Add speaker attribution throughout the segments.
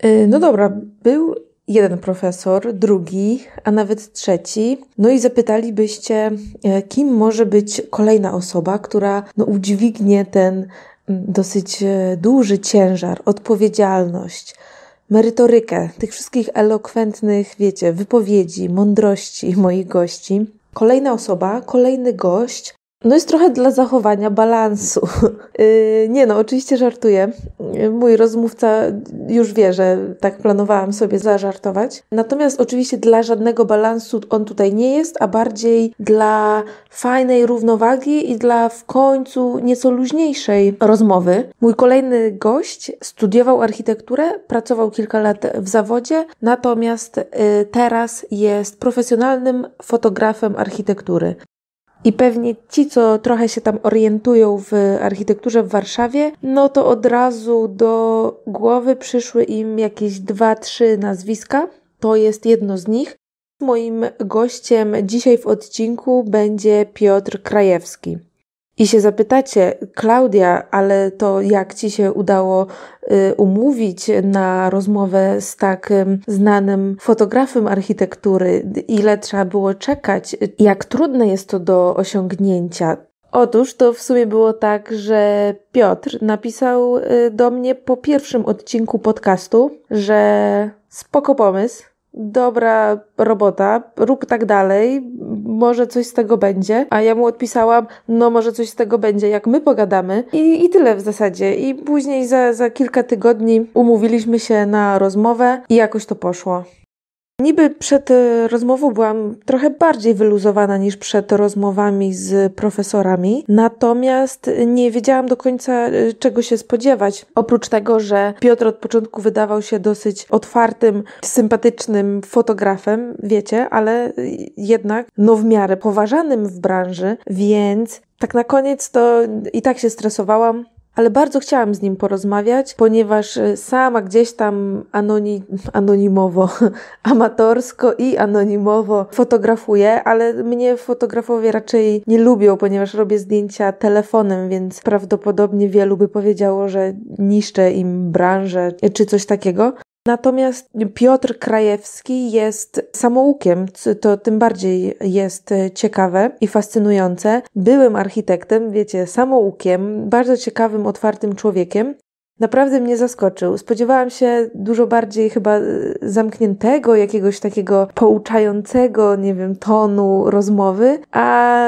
Speaker 1: No dobra, był jeden profesor, drugi, a nawet trzeci. No i zapytalibyście, kim może być kolejna osoba, która udźwignie ten dosyć duży ciężar, odpowiedzialność, merytorykę tych wszystkich elokwentnych, wypowiedzi, mądrości moich gości. Kolejna osoba, kolejny gość, jest trochę dla zachowania balansu. Oczywiście żartuję. Mój rozmówca już wie, że tak planowałam sobie zażartować. Natomiast oczywiście dla żadnego balansu on tutaj nie jest, a bardziej dla fajnej równowagi i dla w końcu nieco luźniejszej rozmowy. Mój kolejny gość studiował architekturę, pracował kilka lat w zawodzie, natomiast teraz jest profesjonalnym fotografem architektury. I pewnie ci, co trochę się tam orientują w architekturze w Warszawie, to od razu do głowy przyszły im jakieś 2-3 nazwiska. To jest jedno z nich. Moim gościem dzisiaj w odcinku będzie Piotr Krajewski. I się zapytacie, Klaudia, ale to jak ci się udało umówić na rozmowę z tak znanym fotografem architektury? Ile trzeba było czekać? Jak trudne jest to do osiągnięcia? Otóż to w sumie było tak, że Piotr napisał do mnie po pierwszym odcinku podcastu, że spoko pomysł, dobra robota, rób tak dalej, może coś z tego będzie. A ja mu odpisałam, może coś z tego będzie, jak my pogadamy. I tyle w zasadzie. I później za kilka tygodni umówiliśmy się na rozmowę i jakoś to poszło. Niby przed rozmową byłam trochę bardziej wyluzowana niż przed rozmowami z profesorami, natomiast nie wiedziałam do końca, czego się spodziewać. Oprócz tego, że Piotr od początku wydawał się dosyć otwartym, sympatycznym fotografem, ale jednak w miarę poważanym w branży, więc tak na koniec to i tak się stresowałam. Ale bardzo chciałam z nim porozmawiać, ponieważ sama gdzieś tam anonimowo, amatorsko i anonimowo fotografuję, ale mnie fotografowie raczej nie lubią, ponieważ robię zdjęcia telefonem, więc prawdopodobnie wielu by powiedziało, że niszczę im branżę czy coś takiego. Natomiast Piotr Krajewski jest samoukiem, to tym bardziej jest ciekawe i fascynujące. Byłym architektem, samoukiem, bardzo ciekawym, otwartym człowiekiem. Naprawdę mnie zaskoczył. Spodziewałam się dużo bardziej chyba zamkniętego, jakiegoś takiego pouczającego, tonu rozmowy, a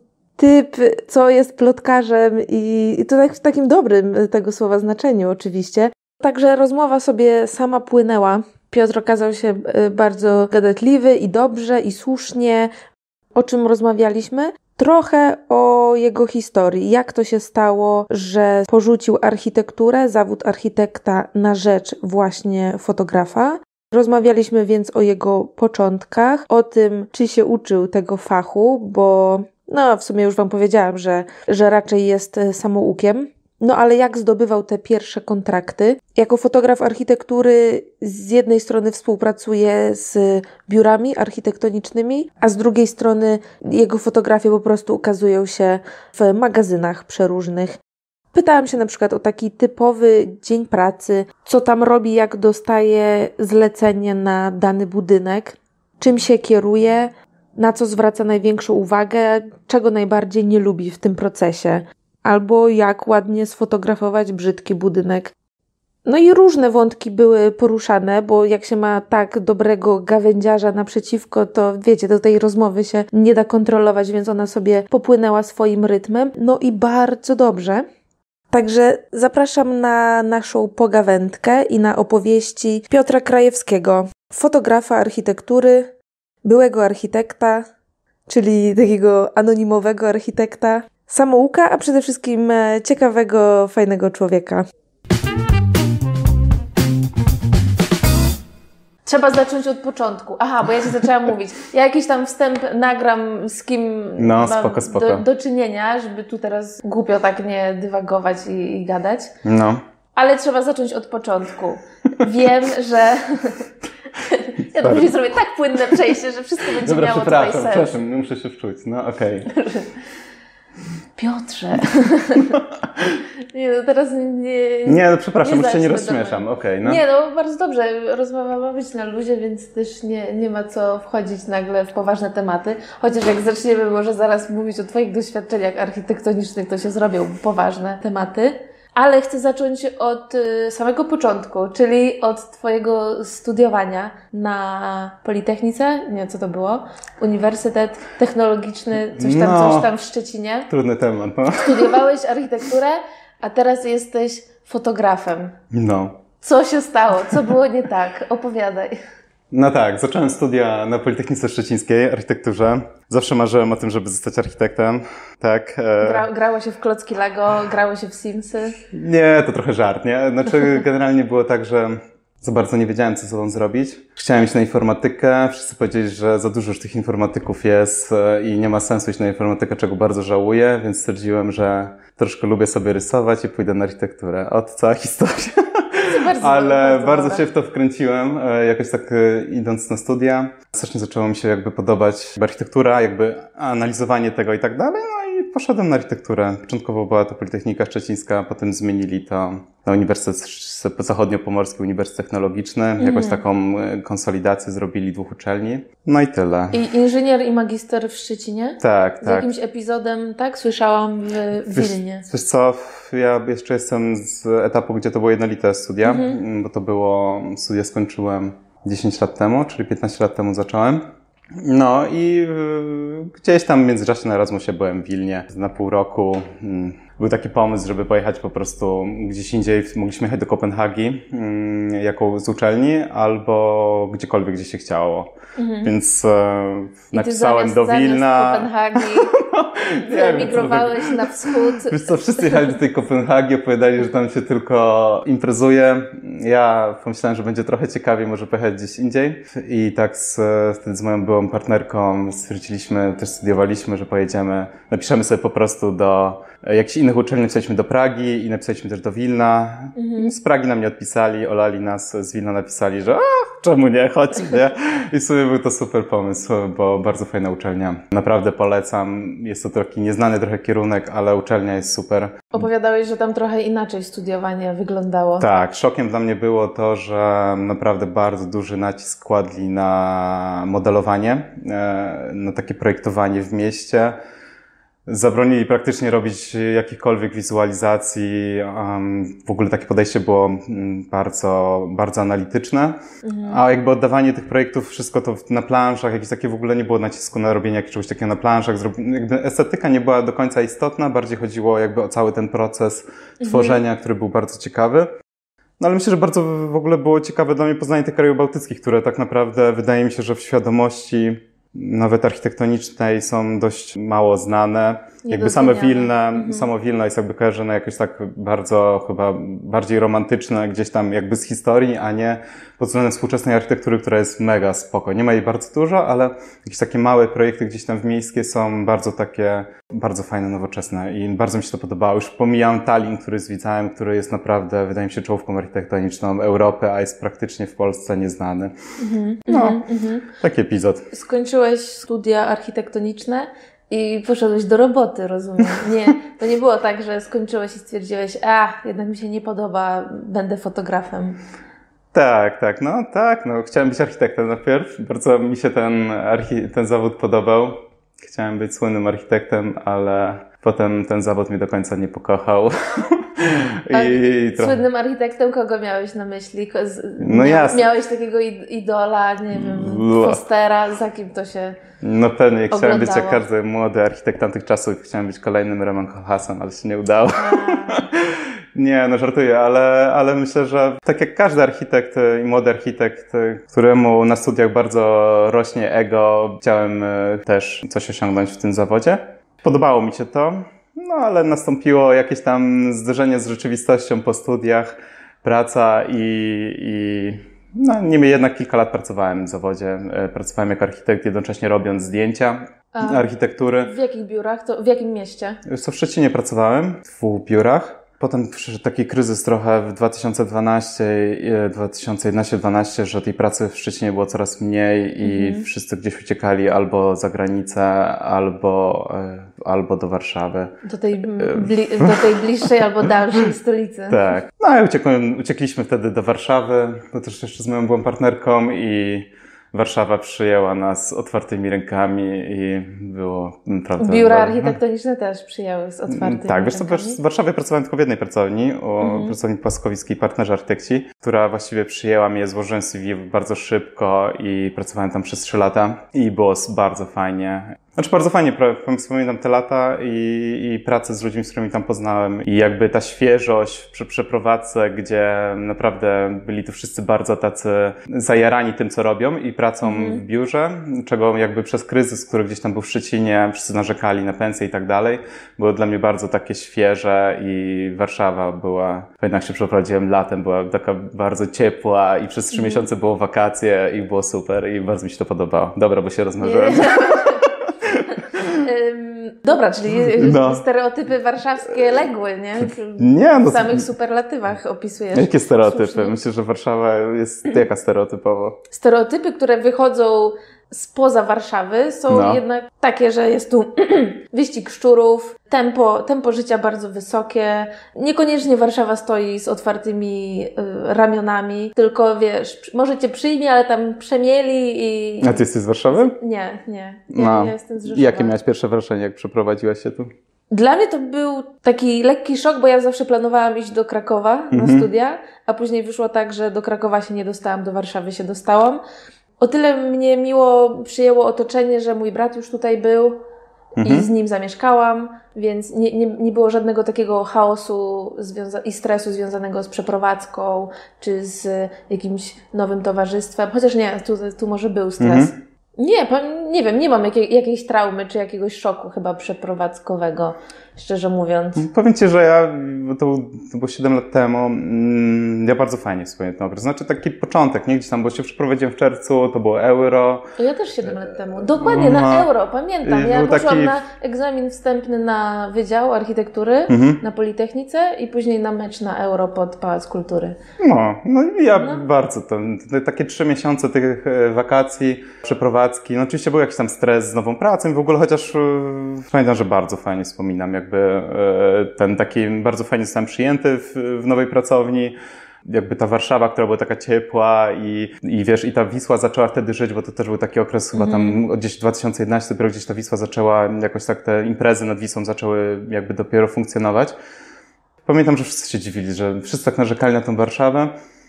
Speaker 1: typ, co jest plotkarzem i to tak w takim dobrym tego słowa znaczeniu oczywiście. Także rozmowa sobie sama płynęła. Piotr okazał się bardzo gadatliwy i dobrze i słusznie. O czym rozmawialiśmy? Trochę o jego historii. Jak to się stało, że porzucił architekturę, zawód architekta na rzecz właśnie fotografa. Rozmawialiśmy więc o jego początkach, o tym, czy się uczył tego fachu, bo w sumie już Wam powiedziałam, że raczej jest samoukiem. Ale jak zdobywał te pierwsze kontrakty? Jako fotograf architektury z jednej strony współpracuje z biurami architektonicznymi, a z drugiej strony jego fotografie po prostu ukazują się w magazynach przeróżnych. Pytałam się na przykład o taki typowy dzień pracy, co tam robi, jak dostaje zlecenie na dany budynek, czym się kieruje, na co zwraca największą uwagę, czego najbardziej nie lubi w tym procesie. Albo jak ładnie sfotografować brzydki budynek. I różne wątki były poruszane, bo jak się ma tak dobrego gawędziarza naprzeciwko, to do tej rozmowy się nie da kontrolować, więc ona sobie popłynęła swoim rytmem. I bardzo dobrze. Także zapraszam na naszą pogawędkę i na opowieści Piotra Krajewskiego, fotografa architektury, byłego architekta, czyli takiego anonimowego architekta, samouka, a przede wszystkim ciekawego, fajnego człowieka. Trzeba zacząć od początku. Aha, bo ja Ci zaczęłam mówić. Ja jakiś tam wstęp nagram, z kim mam spoko. Do czynienia, żeby tu teraz głupio tak nie dywagować i gadać. Ale trzeba zacząć od początku. Wiem, że... Ja to później zrobię tak płynne przejście, że wszystko będzie miało tutaj sens.
Speaker 2: Przepraszam, muszę się wczuć. Okej.
Speaker 1: Piotrze. Nie, no teraz nie...
Speaker 2: Nie, no przepraszam, już się nie rozśmieszam. Okay, no.
Speaker 1: Nie, no bardzo dobrze. Rozmowa ma być na luzie, więc też nie ma co wchodzić nagle w poważne tematy. Chociaż jak zaczniemy może zaraz mówić o Twoich doświadczeniach architektonicznych, to się zrobią poważne tematy. Ale chcę zacząć od samego początku, czyli od Twojego studiowania na Politechnice, nie, co to było? Uniwersytet Technologiczny, coś tam w Szczecinie.
Speaker 2: Trudny temat, no.
Speaker 1: Studiowałeś architekturę, a teraz jesteś fotografem.
Speaker 2: No.
Speaker 1: Co się stało? Co było nie tak? Opowiadaj.
Speaker 2: No tak, zacząłem studia na Politechnice Szczecińskiej, architekturze. Zawsze marzyłem o tym, żeby zostać architektem, tak.
Speaker 1: Grało się w klocki Lego, grało się w Simsy?
Speaker 2: Nie, to trochę żart, nie? Znaczy generalnie było tak, że za bardzo nie wiedziałem, co ze sobą zrobić. Chciałem iść na informatykę, wszyscy powiedzieli, że za dużo już tych informatyków jest i nie ma sensu iść na informatykę, czego bardzo żałuję, więc stwierdziłem, że troszkę lubię sobie rysować i pójdę na architekturę. Od cała historia. Ale bardzo się w to wkręciłem, jakoś tak idąc na studia. Strasznie zaczęło mi się jakby podobać architektura, jakby analizowanie tego i tak dalej, no i poszedłem na architekturę. Początkowo była to Politechnika Szczecińska, potem zmienili to na Uniwersytet Zachodniopomorski, Uniwersytet Technologiczny. Jakoś taką konsolidację zrobili 2 uczelni. No i tyle.
Speaker 1: I inżynier i magister w Szczecinie?
Speaker 2: Tak, tak.
Speaker 1: Z jakimś epizodem, tak? Słyszałam w Wilnie.
Speaker 2: Wiesz co, ja jeszcze jestem z etapu, gdzie to było jednolite studia, bo to było, studia skończyłem 10 lat temu, czyli 15 lat temu zacząłem. No i gdzieś tam w międzyczasie na Erasmusie byłem w Wilnie na pół roku. Był taki pomysł, żeby pojechać po prostu gdzieś indziej. Mogliśmy jechać do Kopenhagi z uczelni albo gdziekolwiek, gdzie się chciało. Więc napisałem do Wilna.
Speaker 1: Kopenhagi emigrowałeś na wschód.
Speaker 2: Wiesz co, wszyscy jechali do tej Kopenhagi, opowiadali, że tam się tylko imprezuje. Ja pomyślałem, że będzie trochę ciekawiej, może pojechać gdzieś indziej. I tak wtedy z moją byłą partnerką stwierdziliśmy, też studiowaliśmy, że pojedziemy, napiszemy sobie po prostu do jakichś innych uczelni, napisaliśmy do Pragi i napisaliśmy też do Wilna. Z Pragi nam nie odpisali, olali nas, z Wilna napisali, że czemu nie, chodź, nie? I w sumie był to super pomysł, bo bardzo fajna uczelnia. Naprawdę polecam. Jest to taki nieznany trochę kierunek, ale uczelnia jest super.
Speaker 1: Opowiadałeś, że tam trochę inaczej studiowanie wyglądało.
Speaker 2: Tak, szokiem dla mnie było to, że naprawdę bardzo duży nacisk kładli na modelowanie, na takie projektowanie w mieście. Zabronili praktycznie robić jakichkolwiek wizualizacji. W ogóle takie podejście było bardzo, bardzo analityczne. A jakby oddawanie tych projektów, wszystko to na planszach, jakieś takie w ogóle nie było nacisku na robienie czegoś takiego na planszach. Jakby estetyka nie była do końca istotna, bardziej chodziło jakby o cały ten proces tworzenia, który był bardzo ciekawy. No ale myślę, że bardzo w ogóle było ciekawe dla mnie poznanie tych krajów bałtyckich, które tak naprawdę wydaje mi się, że w świadomości nawet architektonicznej są dość mało znane. Jakby samo Wilno jest jakby kojarzone jakoś tak bardzo, chyba bardziej romantyczne gdzieś tam jakby z historii, a nie pod względem współczesnej architektury, która jest mega spoko. Nie ma jej bardzo dużo, ale jakieś takie małe projekty gdzieś tam miejskie są bardzo takie, bardzo fajne, nowoczesne i bardzo mi się to podobało. Już pomijam Tallinn, który zwiedzałem, który jest naprawdę, wydaje mi się, czołówką architektoniczną Europy, a jest praktycznie w Polsce nieznany. Taki epizod.
Speaker 1: Skończyłeś studia architektoniczne i poszedłeś do roboty, rozumiem. Nie, to nie było tak, że skończyłeś i stwierdziłeś, jednak mi się nie podoba, będę fotografem.
Speaker 2: Tak, chciałem być architektem najpierw. Bardzo mi się ten zawód podobał. Chciałem być słynnym architektem, ale potem ten zawód mnie do końca nie pokochał.
Speaker 1: Słynnym architektem kogo miałeś na myśli? Miałeś takiego idola, nie wiem, Fostera, za kim to się
Speaker 2: No pewnie,
Speaker 1: oglądało?
Speaker 2: Chciałem być jak każdy młody architekt tamtych czasów. Chciałem być kolejnym Reman Koolhaasem, ale się nie udało. Nie, no żartuję, ale myślę, że tak jak każdy architekt i młody architekt, któremu na studiach bardzo rośnie ego, chciałem też coś osiągnąć w tym zawodzie. Podobało mi się to, no ale nastąpiło jakieś tam zderzenie z rzeczywistością po studiach, praca niemniej jednak kilka lat pracowałem w zawodzie. Pracowałem jako architekt, jednocześnie robiąc zdjęcia architektury.
Speaker 1: W jakich biurach? W jakim mieście?
Speaker 2: W Szczecinie pracowałem, w 2 biurach. Potem przyszedł taki kryzys trochę w 2011-2012, że tej pracy w Szczecinie było coraz mniej i wszyscy gdzieś uciekali albo za granicę, albo do Warszawy.
Speaker 1: Do tej bliższej albo dalszej stolicy.
Speaker 2: Tak. No i uciekliśmy wtedy do Warszawy, bo też jeszcze z moją byłą partnerką i Warszawa przyjęła nas otwartymi rękami i było naprawdę...
Speaker 1: Biura architektoniczne też przyjęły z otwartymi rękami.
Speaker 2: Tak, wiesz co, w Warszawie pracowałem tylko w jednej pracowni, pracowni Płaskowickiej, Partnerzy Architekci, która właściwie przyjęła mnie, złożyłem CV bardzo szybko i pracowałem tam przez 3 lata i było bardzo fajnie. Znaczy bardzo fajnie, wspominam te lata i pracę z ludźmi, z którymi tam poznałem i jakby ta świeżość przy przeprowadzce, gdzie naprawdę byli tu wszyscy bardzo tacy zajarani tym, co robią i pracą w biurze, czego jakby przez kryzys, który gdzieś tam był w Szczecinie, wszyscy narzekali na pensje i tak dalej, było dla mnie bardzo takie świeże i Warszawa była, pamiętam jak się przeprowadziłem latem, była taka bardzo ciepła i przez 3 miesiące było wakacje i było super i bardzo mi się to podobało. Dobra, bo się rozmarzyłem.
Speaker 1: Dobra, czyli stereotypy warszawskie legły, nie?
Speaker 2: Nie,
Speaker 1: w samych superlatywach opisujesz.
Speaker 2: Jakie stereotypy?
Speaker 1: Słusznie.
Speaker 2: Myślę, że Warszawa jest jaka stereotypowo?
Speaker 1: Stereotypy, które wychodzą spoza Warszawy są jednak takie, że jest tu wyścig szczurów, tempo życia bardzo wysokie. Niekoniecznie Warszawa stoi z otwartymi ramionami, tylko wiesz, może cię przyjmie, ale tam przemieli i...
Speaker 2: A ty jesteś z Warszawy?
Speaker 1: Nie. Ja jestem z Rzeszowa.
Speaker 2: I jakie miałaś pierwsze wrażenie, jak przeprowadziłaś się tu?
Speaker 1: Dla mnie to był taki lekki szok, bo ja zawsze planowałam iść do Krakowa na studia, a później wyszło tak, że do Krakowa się nie dostałam, do Warszawy się dostałam. O tyle mnie miło przyjęło otoczenie, że mój brat już tutaj był i z nim zamieszkałam, więc nie było żadnego takiego chaosu i stresu związanego z przeprowadzką czy z jakimś nowym towarzystwem. Chociaż nie, tu może był stres. Nie wiem, nie mam jakiejś traumy czy jakiegoś szoku chyba przeprowadzkowego, szczerze mówiąc.
Speaker 2: Powiem Ci, że bo to było 7 lat temu, ja bardzo fajnie wspomniałem ten okres. Znaczy taki początek, nie? Gdzieś tam, bo się przeprowadziłem w czerwcu, to było euro.
Speaker 1: Ja też 7 lat temu. Dokładnie, na euro, pamiętam. Ja poszłam na egzamin wstępny na Wydział Architektury na Politechnice i później na mecz na euro pod Pałac Kultury.
Speaker 2: No i ja bardzo takie 3 miesiące tych wakacji, przeprowadzki. No oczywiście był jakiś tam stres z nową pracą w ogóle, chociaż pamiętam, że bardzo fajnie wspominam, jakby ten taki, bardzo fajnie zostałem przyjęty w nowej pracowni. Jakby ta Warszawa, która była taka ciepła i wiesz, i ta Wisła zaczęła wtedy żyć, bo to też był taki okres chyba tam gdzieś 2011, dopiero gdzieś ta Wisła zaczęła, jakoś tak te imprezy nad Wisłą zaczęły jakby dopiero funkcjonować. Pamiętam, że wszyscy się dziwili, że wszyscy tak narzekali na tą Warszawę,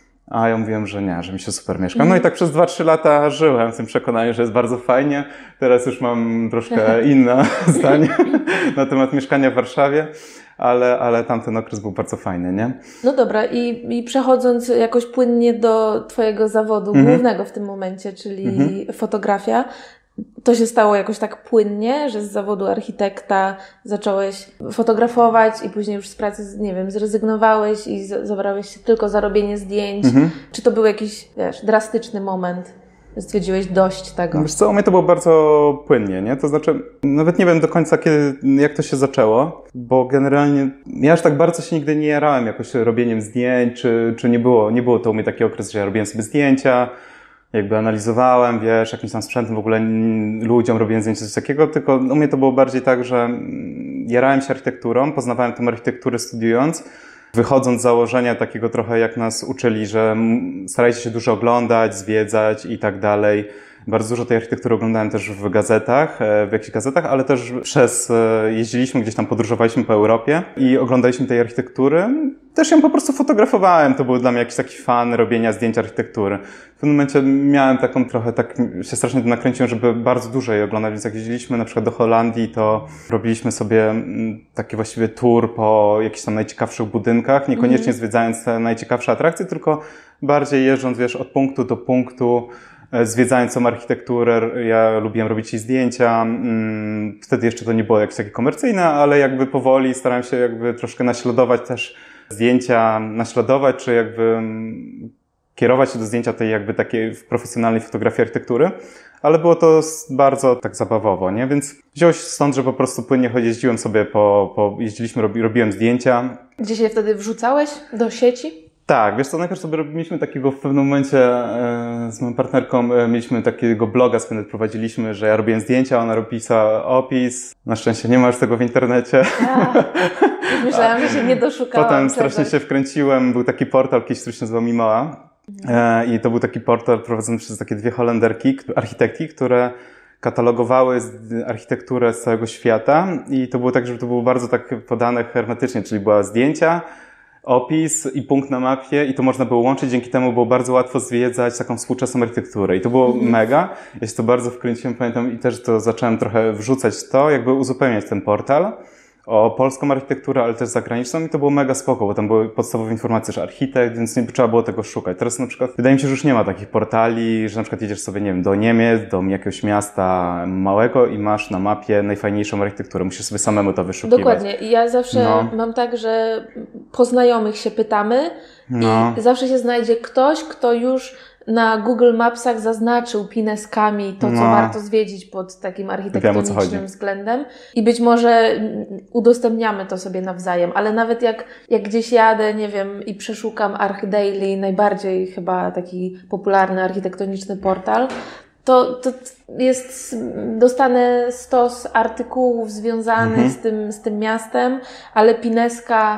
Speaker 2: a ja mówiłem, że nie, że mi się super mieszka. No i tak przez 2-3 lata żyłem w tym przekonaniu, że jest bardzo fajnie. Teraz już mam troszkę inne zdanie na temat mieszkania w Warszawie, ale tamten okres był bardzo fajny, nie?
Speaker 1: No dobra, i przechodząc jakoś płynnie do Twojego zawodu głównego w tym momencie, czyli fotografia, to się stało jakoś tak płynnie, że z zawodu architekta zacząłeś fotografować i później już z pracy, nie wiem, zrezygnowałeś i zabrałeś się tylko za robienie zdjęć. Czy to był jakiś, wiesz, drastyczny moment? Stwierdziłeś dość tego?
Speaker 2: Wiesz co, u mnie to było bardzo płynnie, nie? To znaczy, nawet nie wiem do końca jak to się zaczęło, bo generalnie ja aż tak bardzo się nigdy nie jarałem jakoś robieniem zdjęć, czy nie było to u mnie taki okres, że ja robiłem sobie zdjęcia, jakby analizowałem, wiesz, jakimś tam sprzętem w ogóle ludziom robiłem zdjęcia, coś takiego, tylko u mnie to było bardziej tak, że jarałem się architekturą, poznawałem tę architekturę studiując, wychodząc z założenia takiego trochę jak nas uczyli, że starajcie się dużo oglądać, zwiedzać i tak dalej. Bardzo dużo tej architektury oglądałem też w gazetach, w jakichś gazetach, ale też jeździliśmy gdzieś tam, podróżowaliśmy po Europie i oglądaliśmy tej architektury. Też ją po prostu fotografowałem, to był dla mnie jakiś taki fan robienia zdjęć architektury. W pewnym momencie miałem taką trochę, tak się strasznie tym nakręciłem, żeby bardzo dużo jej oglądać, więc jak jeździliśmy na przykład do Holandii, to robiliśmy sobie taki właściwie tour po jakichś tam najciekawszych budynkach, niekoniecznie zwiedzając te najciekawsze atrakcje, tylko bardziej jeżdżąc, wiesz, od punktu do punktu, zwiedzając tą architekturę. Ja lubiłem robić jej zdjęcia. Wtedy jeszcze to nie było jakieś takie komercyjne, ale jakby powoli starałem się jakby troszkę naśladować też zdjęcia, czy jakby kierować się do zdjęcia tej jakby takiej profesjonalnej fotografii architektury, ale było to bardzo tak zabawowo, nie? Więc wziąłeś stąd, że po prostu płynnie jeździłem sobie jeździliśmy, robiłem zdjęcia.
Speaker 1: Gdzie się wtedy wrzucałeś? Do sieci?
Speaker 2: Tak, wiesz co, najpierw sobie robiliśmy takiego w pewnym momencie z moją partnerką, mieliśmy takiego bloga, sobie prowadziliśmy, że ja robiłem zdjęcia, ona pisała opis. Na szczęście nie ma już tego w internecie.
Speaker 1: Myślałam, że się nie doszukałam.
Speaker 2: Potem strasznie się wkręciłem, był taki portal kiedyś, który się nazywał Mimoa. I to był taki portal prowadzony przez takie dwie Holenderki, architektki, które katalogowały architekturę z całego świata i to było tak, że to było bardzo tak podane hermetycznie, czyli była zdjęcia, opis i punkt na mapie i to można było łączyć, dzięki temu było bardzo łatwo zwiedzać taką współczesną architekturę i to było mega. Ja się to bardzo wkręciłem, pamiętam i też to zacząłem trochę wrzucać to, jakby uzupełniać ten portal o polską architekturę, ale też zagraniczną i to było mega spoko, bo tam były podstawowe informacje, że architekt, więc nie trzeba było tego szukać. Teraz na przykład wydaje mi się, że już nie ma takich portali, że na przykład jedziesz sobie, nie wiem, do Niemiec, do jakiegoś miasta małego i masz na mapie najfajniejszą architekturę. Musisz sobie samemu to wyszukiwać.
Speaker 1: Dokładnie. I ja zawsze mam tak, że po znajomych się pytamy i zawsze się znajdzie ktoś, kto już na Google Mapsach zaznaczył pineskami to, co warto zwiedzić pod takim architektonicznym względem i być może udostępniamy to sobie nawzajem, ale nawet jak gdzieś jadę, nie wiem, i przeszukam ArchDaily, najbardziej chyba taki popularny architektoniczny portal, to dostanę stos artykułów związanych z tym miastem, ale pineska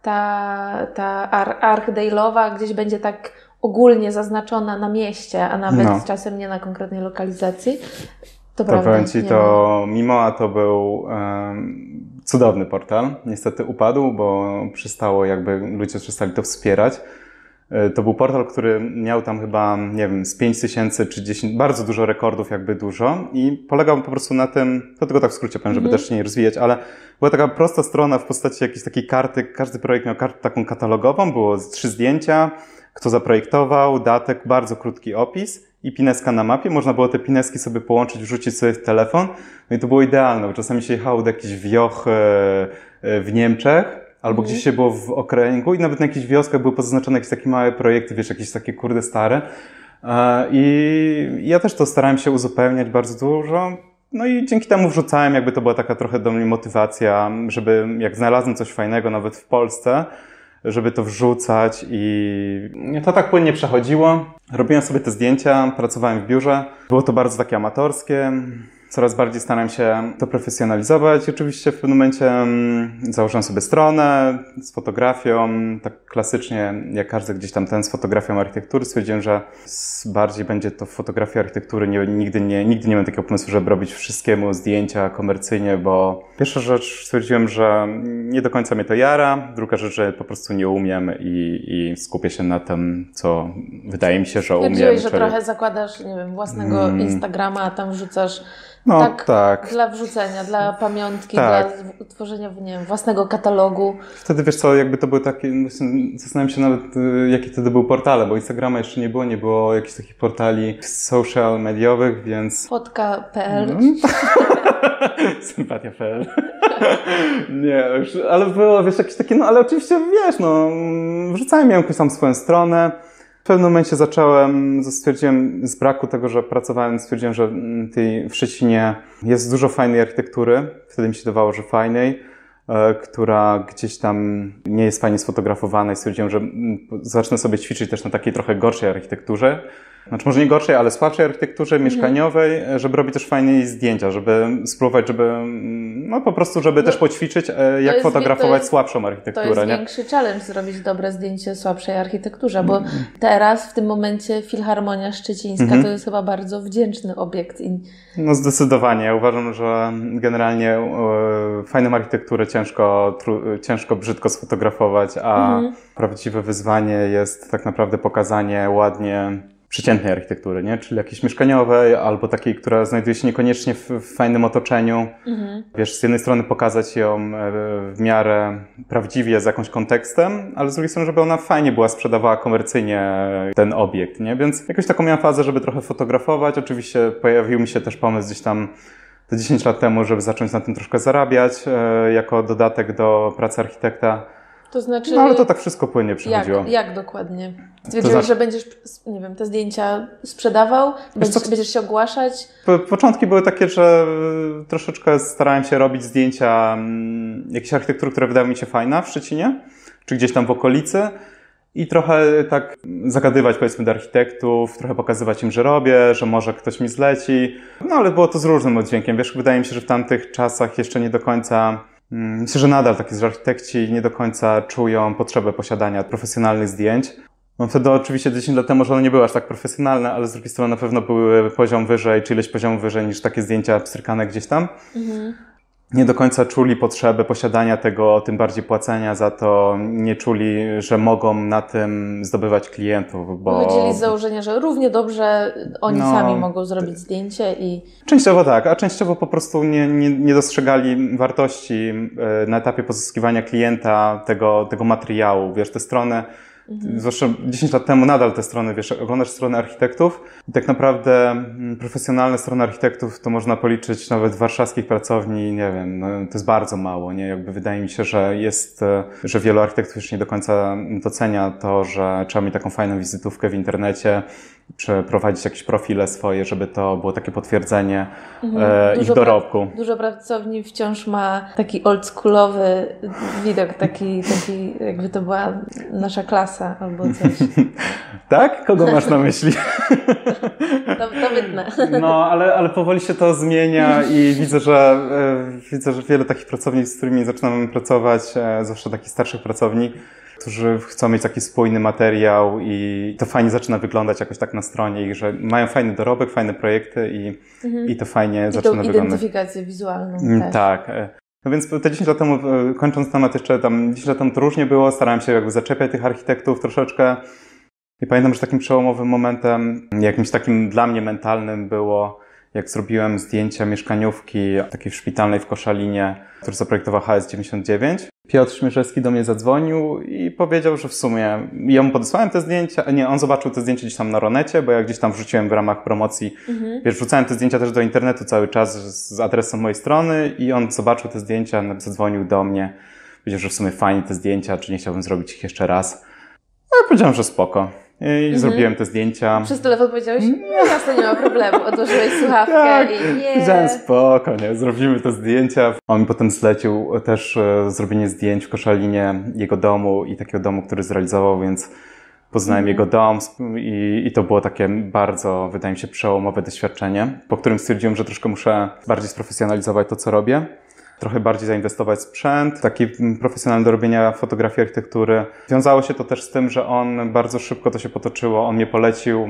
Speaker 1: ta ArchDaily'owa gdzieś będzie tak ogólnie zaznaczona na mieście, a nawet czasem nie na konkretnej lokalizacji. To prawda.
Speaker 2: Powiem Ci, to Mimoa to był cudowny portal. Niestety upadł, bo ludzie przestali to wspierać. To był portal, który miał tam chyba, nie wiem, z 5000 czy 10, bardzo dużo rekordów, dużo i polegał po prostu na tym, to tylko tak w skrócie powiem, żeby też się nie rozwijać, ale była taka prosta strona w postaci jakiejś takiej karty, każdy projekt miał kartę taką katalogową, było 3 zdjęcia, kto zaprojektował, datek, bardzo krótki opis i pineska na mapie. Można było te pineski sobie połączyć, wrzucić sobie w telefon. No i to było idealne, bo czasami się jechało do jakichś wioch w Niemczech, albo gdzieś się było w okręgu i nawet na jakichś wioskach były pozaznaczone jakieś takie małe projekty, jakieś takie stare. I ja też to starałem się uzupełniać bardzo dużo. No i dzięki temu wrzucałem, to była taka trochę do mnie motywacja, żeby jak znalazłem coś fajnego nawet w Polsce, żeby to wrzucać i to tak płynnie przechodziło. Robiłem sobie te zdjęcia, pracowałem w biurze. Było to bardzo takie amatorskie. Coraz bardziej starałem się to profesjonalizować. I oczywiście w pewnym momencie założyłem sobie stronę z fotografią. Tak klasycznie, jak każdy gdzieś tam z fotografią architektury, stwierdziłem, że bardziej będzie to fotografia architektury. Nigdy nie miałem takiego pomysłu, żeby robić wszystkiemu zdjęcia komercyjnie, bo pierwsza rzecz stwierdziłem, że nie do końca mnie to jara. Druga rzecz, że po prostu nie umiem i skupię się na tym, co wydaje mi się, że umiem.
Speaker 1: Stwierdziłeś, że trochę zakładasz, nie wiem, własnego Instagrama, a tam wrzucasz tak, dla wrzucenia, dla pamiątki, dla tworzenia, nie wiem, własnego katalogu.
Speaker 2: Wtedy, wiesz co, to były takie, zastanawiam się nawet, jakie wtedy były portale, bo Instagrama jeszcze nie było jakichś takich portali social mediowych, więc...
Speaker 1: Fotka.pl
Speaker 2: Sympatia.pl Nie, już, ale było, wiesz, jakieś takie, ale oczywiście, wiesz, wrzucałem jakąś tam swoją stronę. W pewnym momencie stwierdziłem z braku tego, że pracowałem, stwierdziłem, że w Szczecinie jest dużo fajnej architektury. Wtedy mi się dawało, że fajnej, która gdzieś tam nie jest fajnie sfotografowana i stwierdziłem, że zacznę sobie ćwiczyć też na takiej trochę gorszej architekturze. Znaczy może nie gorszej, ale słabszej architekturze mieszkaniowej, żeby robić też fajne zdjęcia, żeby spróbować, po prostu, żeby też poćwiczyć, jak fotografować słabszą architekturę.
Speaker 1: To jest większy challenge zrobić dobre zdjęcie słabszej architekturze, bo teraz w tym momencie Filharmonia Szczecińska to jest chyba bardzo wdzięczny obiekt.
Speaker 2: No zdecydowanie. Ja uważam, że generalnie fajną architekturę ciężko brzydko sfotografować, a prawdziwe wyzwanie jest tak naprawdę pokazanie ładnie przeciętnej architektury, nie? Czyli jakiejś mieszkaniowej, albo takiej, która znajduje się niekoniecznie w fajnym otoczeniu. Wiesz, z jednej strony pokazać ją w miarę prawdziwie z jakimś kontekstem, ale z drugiej strony, żeby ona fajnie była sprzedawała komercyjnie ten obiekt, nie? Więc jakąś taką miałam fazę, żeby trochę fotografować. Oczywiście pojawił mi się też pomysł gdzieś tam te 10 lat temu, żeby zacząć na tym troszkę zarabiać, jako dodatek do pracy architekta.
Speaker 1: To znaczy...
Speaker 2: No ale to tak wszystko płynnie przychodziło.
Speaker 1: Jak dokładnie? Stwierdziłeś, że będziesz, nie wiem, te zdjęcia sprzedawał? Będziesz się ogłaszać?
Speaker 2: Początki były takie, że troszeczkę starałem się robić zdjęcia jakiejś architektury, która wydała mi się fajna w Szczecinie, czy gdzieś tam w okolicy. I trochę tak zagadywać, powiedzmy, do architektów, trochę pokazywać im, że robię, że może ktoś mi zleci. No ale było to z różnym oddźwiękiem. Wiesz, wydaje mi się, że w tamtych czasach jeszcze nie do końca, myślę, że nadal tak jest, że architekci nie do końca czują potrzebę posiadania profesjonalnych zdjęć. No wtedy oczywiście 10 lat temu może one nie były aż tak profesjonalne, ale z drugiej strony na pewno były poziom wyżej, czy ileś poziomów wyżej niż takie zdjęcia pstrykane gdzieś tam. Nie do końca czuli potrzebę posiadania tego, tym bardziej płacenia za to, nie czuli, że mogą na tym zdobywać klientów, bo...
Speaker 1: Wychodzili z założenia, że równie dobrze oni sami mogą zrobić zdjęcie i...
Speaker 2: Częściowo tak, a częściowo po prostu nie dostrzegali wartości na etapie pozyskiwania klienta tego materiału. Wiesz, te strony... Zwłaszcza 10 lat temu nadal te strony, wiesz, oglądasz strony architektów i tak naprawdę profesjonalne strony architektów to można policzyć nawet warszawskich pracowni, nie wiem, no, to jest bardzo mało, nie? Jakby wydaje mi się, że wielu architektów już nie do końca docenia to, że trzeba mieć taką fajną wizytówkę w internecie, przeprowadzić jakieś profile swoje, żeby to było takie potwierdzenie ich dorobku.
Speaker 1: Dużo pracowni wciąż ma taki oldschoolowy widok, taki jakby to była nasza klasa albo coś.
Speaker 2: Tak? Kogo masz na myśli?
Speaker 1: To wytnę.
Speaker 2: No, ale powoli się to zmienia i widzę, że wiele takich pracowni, z którymi zaczynamy pracować, zwłaszcza takich starszych pracowni, którzy chcą mieć taki spójny materiał i to fajnie zaczyna wyglądać jakoś tak na stronie ich, że mają fajny dorobek, fajne projekty i to fajnie zaczyna wyglądać.
Speaker 1: I tą identyfikację wizualną też.
Speaker 2: Tak. No więc te 10 lat temu, kończąc temat jeszcze tam, 10 lat temu to różnie było, starałem się jakby zaczepiać tych architektów troszeczkę i pamiętam, że takim przełomowym momentem, jakimś takim dla mnie mentalnym było, jak zrobiłem zdjęcia mieszkaniówki takiej szpitalnej w Koszalinie, który zaprojektował HS99. Piotr Śmierzewski do mnie zadzwonił i powiedział, że w sumie ja mu podesłałem te zdjęcia, nie, on zobaczył te zdjęcia gdzieś tam na Ronecie, bo ja gdzieś tam wrzuciłem w ramach promocji, wiesz, wrzucałem te zdjęcia też do internetu cały czas z adresem mojej strony i on zobaczył te zdjęcia, zadzwonił do mnie, powiedział, że w sumie fajnie te zdjęcia, czy nie chciałbym zrobić ich jeszcze raz. No ja powiedziałem, że spoko. I zrobiłem te zdjęcia.
Speaker 1: Przez telefon powiedziałeś, no jasne, nie ma problemu, odłożyłeś słuchawkę
Speaker 2: tak,
Speaker 1: i nie.
Speaker 2: Powiedziałem spoko, nie, zrobimy te zdjęcia. On mi potem zlecił też zrobienie zdjęć w Koszalinie, jego domu i takiego domu, który zrealizował, więc poznałem jego dom i to było takie bardzo, wydaje mi się, przełomowe doświadczenie, po którym stwierdziłem, że troszkę muszę bardziej sprofesjonalizować to, co robię. Trochę bardziej zainwestować w sprzęt, taki profesjonalny do robienia fotografii architektury. Wiązało się to też z tym, że on bardzo szybko to się potoczyło. On mnie polecił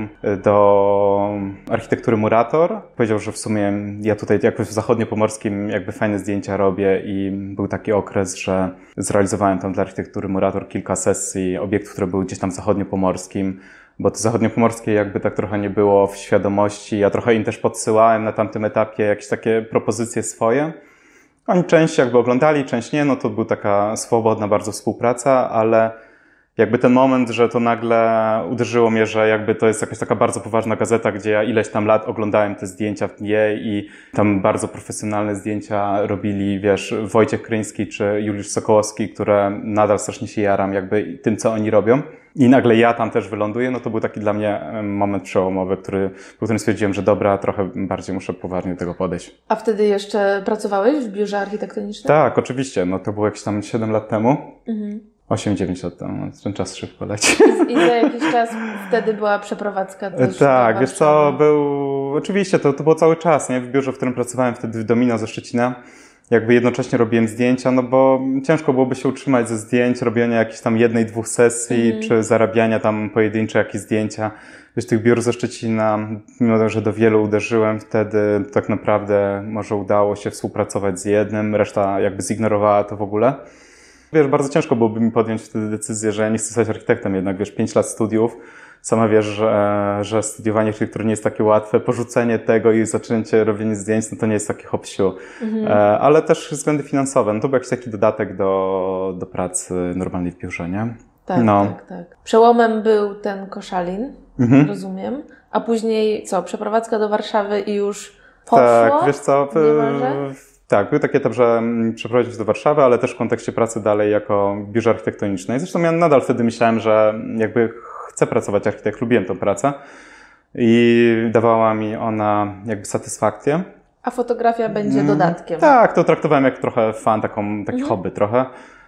Speaker 2: do architektury Murator. Powiedział, że w sumie ja tutaj jakoś w zachodniopomorskim jakby fajne zdjęcia robię i był taki okres, że zrealizowałem tam dla architektury Murator kilka sesji obiektów, które były gdzieś tam w zachodniopomorskim. Bo to zachodniopomorskie jakby tak trochę nie było w świadomości. Ja trochę im też podsyłałem na tamtym etapie jakieś takie propozycje swoje. Oni część jakby oglądali, część nie, no to była taka swobodna bardzo współpraca, ale jakby ten moment, że to nagle uderzyło mnie, że jakby to jest jakaś taka bardzo poważna gazeta, gdzie ja ileś tam lat oglądałem te zdjęcia w niej i tam bardzo profesjonalne zdjęcia robili, wiesz, Wojciech Kryński czy Juliusz Sokołowski, które nadal strasznie się jaram jakby tym, co oni robią. I nagle ja tam też wyląduję, no to był taki dla mnie moment przełomowy, po którym stwierdziłem, że dobra, trochę bardziej muszę poważnie do tego podejść.
Speaker 1: A wtedy jeszcze pracowałeś w biurze architektonicznym?
Speaker 2: Tak, oczywiście. No to było jakieś tam 7 lat temu. 8-9 lat temu. No, ten czas szybko leci.
Speaker 1: I za jakiś czas wtedy była przeprowadzka też.
Speaker 2: Tak, wiesz co, oczywiście to było cały czas, nie? W biurze, w którym pracowałem wtedy w Domino ze Szczecina. Jakby jednocześnie robiłem zdjęcia, no bo ciężko byłoby się utrzymać ze zdjęć, robienia jakichś tam 1-2 sesji, czy zarabiania tam pojedyncze jakieś zdjęcia. Wiesz, tych biur ze Szczecina, mimo że do wielu uderzyłem wtedy, tak naprawdę może udało się współpracować z jednym, reszta jakby zignorowała to w ogóle. Wiesz, bardzo ciężko byłoby mi podjąć wtedy decyzję, że ja nie chcę zostać architektem, jednak wiesz, 5 lat studiów. Sama wiesz, że studiowanie architektury nie jest takie łatwe, porzucenie tego i zaczęcie robienia zdjęć, no to nie jest takie hop-siu. Ale też względy finansowe, no to był jakiś taki dodatek do pracy normalnej w biurze, nie?
Speaker 1: Tak, tak. Przełomem był ten Koszalin, rozumiem. A później co, przeprowadzka do Warszawy i już poszło?
Speaker 2: Tak, wiesz co, Tak, był taki etap, że przeprowadzić się do Warszawy, ale też w kontekście pracy dalej jako w biurze architektonicznej. Zresztą ja nadal wtedy myślałem, że jakby chcę pracować architekt, lubiłem tę pracę i dawała mi ona jakby satysfakcję.
Speaker 1: A fotografia będzie dodatkiem.
Speaker 2: Tak, to traktowałem jak trochę fan, taki hobby trochę.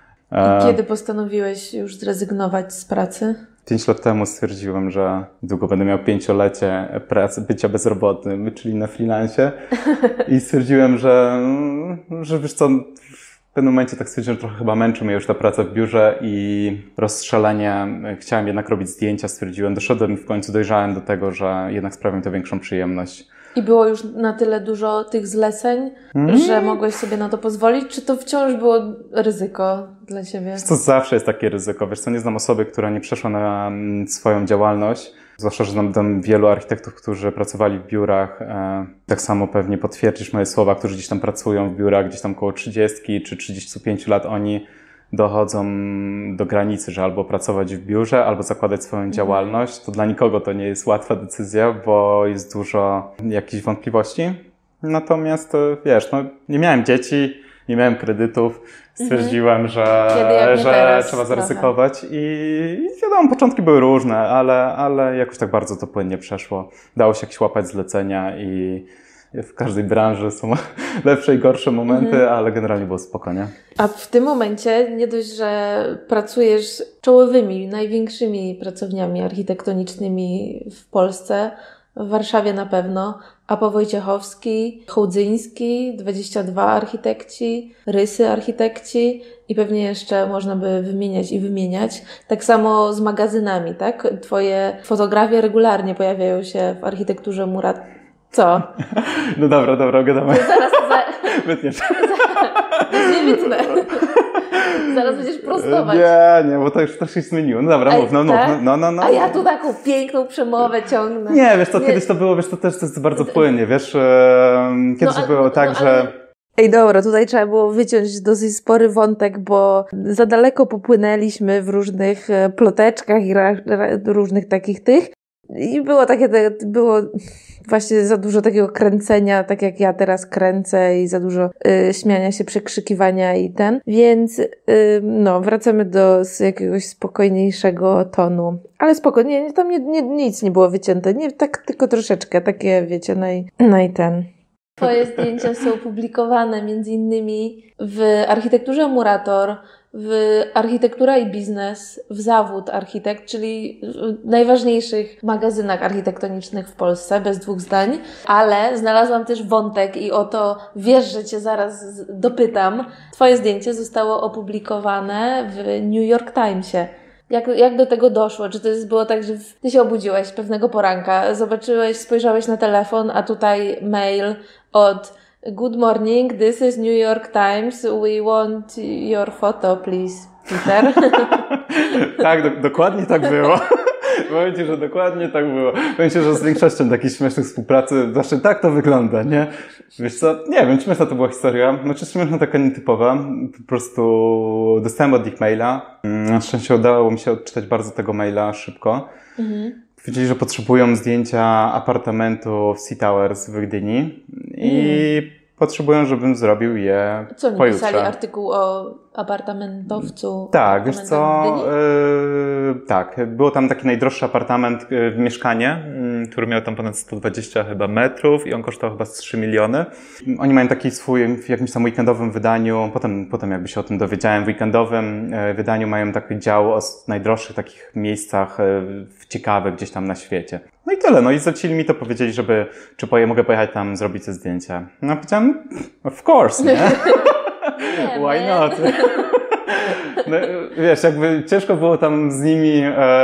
Speaker 1: I kiedy postanowiłeś już zrezygnować z pracy?
Speaker 2: 5 lat temu stwierdziłem, że długo będę miał 5-lecie pracy, bycia bezrobotnym, czyli na freelancie. I stwierdziłem, że wiesz co, w pewnym momencie tak stwierdziłem, że trochę chyba męczy mnie już ta praca w biurze i rozstrzelenie. Chciałem jednak robić zdjęcia, stwierdziłem, doszedłem i w końcu dojrzałem do tego, że jednak sprawia mi to większą przyjemność.
Speaker 1: I było już na tyle dużo tych zleceń, że mogłeś sobie na to pozwolić? Czy to wciąż było ryzyko dla Ciebie?
Speaker 2: To zawsze jest takie ryzyko. Wiesz co, nie znam osoby, która nie przeszła na swoją działalność. Zwłaszcza, że znam tam wielu architektów, którzy pracowali w biurach. Tak samo pewnie potwierdzisz moje słowa, którzy gdzieś tam pracują w biurach, gdzieś tam koło 30 czy 35 lat. Oni dochodzą do granicy, że albo pracować w biurze, albo zakładać swoją działalność. To dla nikogo to nie jest łatwa decyzja, bo jest dużo jakichś wątpliwości. Natomiast wiesz, nie miałem dzieci, nie miałem kredytów. Stwierdziłem, że trzeba zaryzykować i wiadomo, początki były różne, ale jakoś tak bardzo to płynnie przeszło. Dało się jakieś łapać zlecenia i w każdej branży są lepsze i gorsze momenty, ale generalnie było spoko, nie?
Speaker 1: A w tym momencie nie dość, że pracujesz z czołowymi, największymi pracowniami architektonicznymi w Polsce, w Warszawie na pewno, Apa Wojciechowski, Chołdzyński, 22 architekci, Rysy architekci i pewnie jeszcze można by wymieniać i wymieniać. Tak samo z magazynami, tak? Twoje fotografie regularnie pojawiają się w architekturze Murat. Co?
Speaker 2: No dobra, gadamy.
Speaker 1: Zaraz
Speaker 2: Wytniesz.
Speaker 1: nie wytnę. Zaraz będziesz prostować.
Speaker 2: Nie, bo to już też się zmieniło. No dobra, mów, no.
Speaker 1: A ja tu taką piękną przemowę ciągnę.
Speaker 2: Nie, wiesz, to kiedyś to było, wiesz, to też to jest bardzo płynnie, wiesz, kiedyś było tak, że...
Speaker 1: Ej, dobra, tutaj trzeba było wyciąć dosyć spory wątek, bo za daleko popłynęliśmy w różnych ploteczkach i różnych takich tych. I było właśnie za dużo takiego kręcenia, tak jak ja teraz kręcę i za dużo śmiania się, przekrzykiwania i więc wracamy do jakiegoś spokojniejszego tonu. Ale spokojnie, tam nic nie było wycięte, nie, tak tylko troszeczkę, takie wiecie, Twoje zdjęcia są publikowane między innymi w Architekturze Murator, w Architektura i Biznes, w Zawód Architekt, czyli w najważniejszych magazynach architektonicznych w Polsce, bez dwóch zdań, ale znalazłam też wątek i o to wiesz, że Cię zaraz dopytam. Twoje zdjęcie zostało opublikowane w New York Timesie. Jak do tego doszło? Czy to było tak, że Ty się obudziłeś pewnego poranka, spojrzałeś na telefon, a tutaj mail od Good morning, this is New York Times, we want your photo, please, Peter.
Speaker 2: Tak, dokładnie tak było. Powiem Ci, że dokładnie tak było. Powiem Ci, że z większością takich śmiesznych współpracy zawsze tak to wygląda, nie? Wiesz co, nie wiem, śmieszna to była historia. Znaczy śmieszna, taka nietypowa. Po prostu dostałem od nich maila. Na szczęście udało mi się odczytać bardzo tego maila szybko. Powiedzieli, że potrzebują zdjęcia apartamentu w Sea Towers w Gdyni i potrzebują, żebym zrobił je
Speaker 1: Co, nie
Speaker 2: pojutrze.
Speaker 1: pisali artykuł o apartamentowcu?
Speaker 2: Tak, wiesz co, tak, było tam taki najdroższy apartament, mieszkanie, który miał tam ponad 120 chyba metrów i on kosztował chyba 3 miliony. Oni mają taki swój, w jakimś tam weekendowym wydaniu, potem jakby się o tym dowiedziałem, w weekendowym wydaniu mają taki dział o najdroższych takich miejscach ciekawych gdzieś tam na świecie. No i tyle, no i zlecili mi to, powiedzieli, czy mogę pojechać tam, zrobić te zdjęcia. No powiedziałem, of course, nie? Why not? No, wiesz, jakby ciężko było tam z nimi,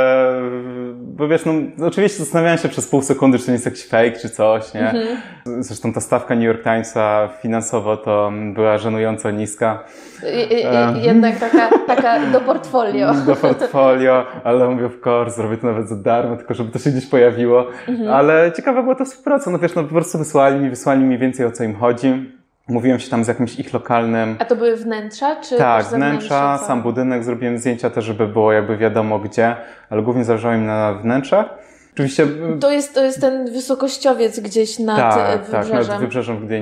Speaker 2: bo wiesz, oczywiście zastanawiałem się przez pół sekundy, czy to nie jest jakiś fake, czy coś, nie? Zresztą ta stawka New York Timesa finansowo to była żenująco niska.
Speaker 1: Jednak taka do portfolio.
Speaker 2: Do portfolio, ale mówię, of course, zrobię to nawet za darmo, tylko żeby to się gdzieś pojawiło. Ale ciekawa była ta współpraca, no wiesz, po prostu wysłali mi więcej, o co im chodzi. Mówiłem się tam z jakimś ich lokalnym...
Speaker 1: A to były wnętrza, czy
Speaker 2: tak, wnętrza, sam budynek, zrobiłem zdjęcia też, żeby było jakby wiadomo gdzie, ale głównie zależało mi na wnętrzach. Oczywiście...
Speaker 1: To jest ten wysokościowiec gdzieś nad wybrzeżem.
Speaker 2: Tak, nad wybrzeżem w Gdyni.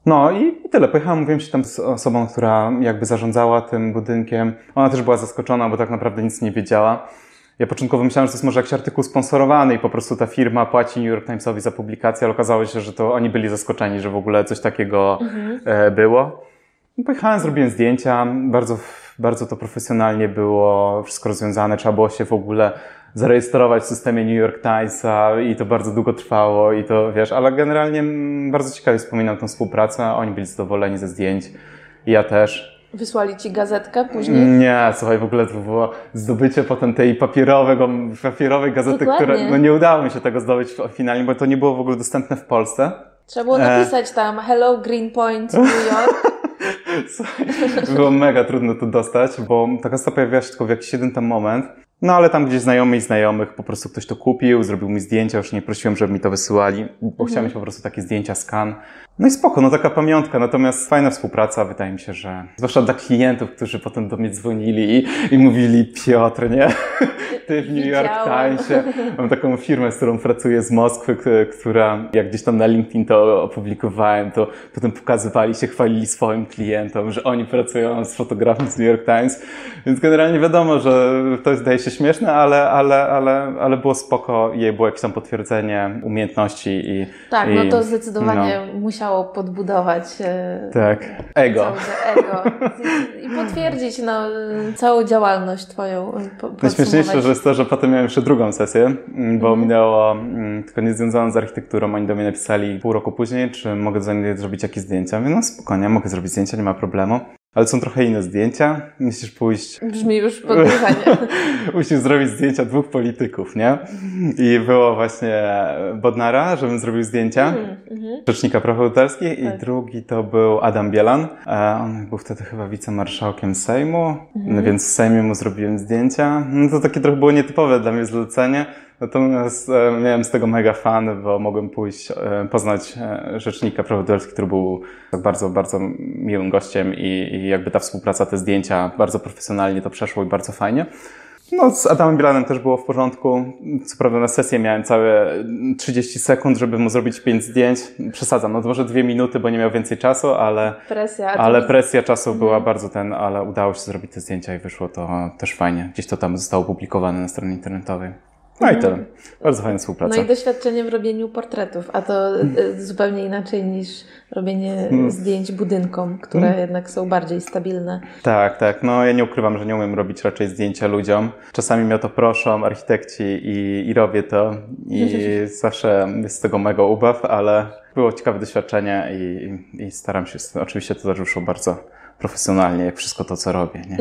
Speaker 2: No i tyle. Pojechałem, mówiłem się tam z osobą, która jakby zarządzała tym budynkiem. Ona też była zaskoczona, bo tak naprawdę nic nie wiedziała. Ja początkowo myślałem, że to jest może jakiś artykuł sponsorowany i po prostu ta firma płaci New York Timesowi za publikację, ale okazało się, że to oni byli zaskoczeni, że w ogóle coś takiego było. Pojechałem, zrobiłem zdjęcia, bardzo to profesjonalnie było wszystko rozwiązane, trzeba było się w ogóle zarejestrować w systemie New York Timesa i to bardzo długo trwało i to wiesz, ale generalnie bardzo ciekawie wspominam tą współpracę, oni byli zadowoleni ze zdjęć, ja też.
Speaker 1: Wysłali ci gazetkę później?
Speaker 2: Nie, słuchaj, w ogóle to było zdobycie potem tej papierowej gazety,
Speaker 1: Dokładnie.
Speaker 2: która, no nie udało mi się tego zdobyć finalnie, bo to nie było w ogóle dostępne w Polsce.
Speaker 1: Trzeba było napisać tam Hello Greenpoint New York.
Speaker 2: Słuchaj, było mega trudno to dostać, bo ta gazeta pojawiła się tylko w jakiś jeden tam moment. No ale tam gdzieś znajomy i znajomych, po prostu ktoś to kupił, zrobił mi zdjęcia, już nie prosiłem, żeby mi to wysyłali, bo chciałem mieć po prostu takie zdjęcia, skan. No i spoko, no taka pamiątka, natomiast fajna współpraca, wydaje mi się, że zwłaszcza dla klientów, którzy potem do mnie dzwonili i mówili: Piotr, nie? Ty w New York Timesie. Mam taką firmę, z którą pracuję z Moskwy, która jak gdzieś tam na LinkedIn to opublikowałem, to potem pokazywali się, chwalili swoim klientom, że oni pracują z fotografem z New York Times, więc generalnie wiadomo, że to zdaje się śmieszne, ale było spoko i było jakieś tam potwierdzenie umiejętności i...
Speaker 1: Tak, no to zdecydowanie musiało podbudować
Speaker 2: tak, ego.
Speaker 1: I potwierdzić całą działalność twoją.
Speaker 2: Najśmieszniejsze, że jest to, że potem miałem jeszcze drugą sesję, bo minęło, tylko nie związaną z architekturą, oni do mnie napisali pół roku później, czy mogę zrobić jakieś zdjęcia. Mówię, no spokojnie, mogę zrobić zdjęcia, nie ma problemu. Ale są trochę inne zdjęcia. Musisz pójść...
Speaker 1: Brzmi już podejrzanie.
Speaker 2: Musisz zrobić zdjęcia 2 polityków, nie? I było właśnie Bodnara, żebym zrobił zdjęcia. Rzecznika praw autorskich. I drugi to był Adam Bielan. On był wtedy chyba wicemarszałkiem Sejmu, więc w Sejmie mu zrobiłem zdjęcia. No to takie trochę było nietypowe dla mnie zlecenie. Natomiast miałem z tego mega fan, bo mogłem pójść, poznać rzecznika praw autorskich, który był tak bardzo, bardzo miłym gościem i jakby ta współpraca, te zdjęcia bardzo profesjonalnie to przeszło i bardzo fajnie. No, z Adamem Bielanem też było w porządku. Co prawda na sesję miałem całe 30 sekund, żeby mu zrobić 5 zdjęć. Przesadzam, no to może 2 minuty, bo nie miał więcej czasu, ale presja czasu była bardzo ale udało się zrobić te zdjęcia i wyszło to też fajnie. Gdzieś to tam zostało opublikowane na stronie internetowej. No i tyle. Bardzo fajna współpraca.
Speaker 1: No i doświadczenie w robieniu portretów, a to zupełnie inaczej niż robienie zdjęć budynkom, które jednak są bardziej stabilne.
Speaker 2: Tak. No ja nie ukrywam, że nie umiem robić raczej zdjęcia ludziom. Czasami mnie o to proszą architekci i robię to i zawsze jest z tego mega ubaw, ale było ciekawe doświadczenie i staram się, oczywiście to też wyszło bardzo profesjonalnie, jak wszystko to, co robię, nie?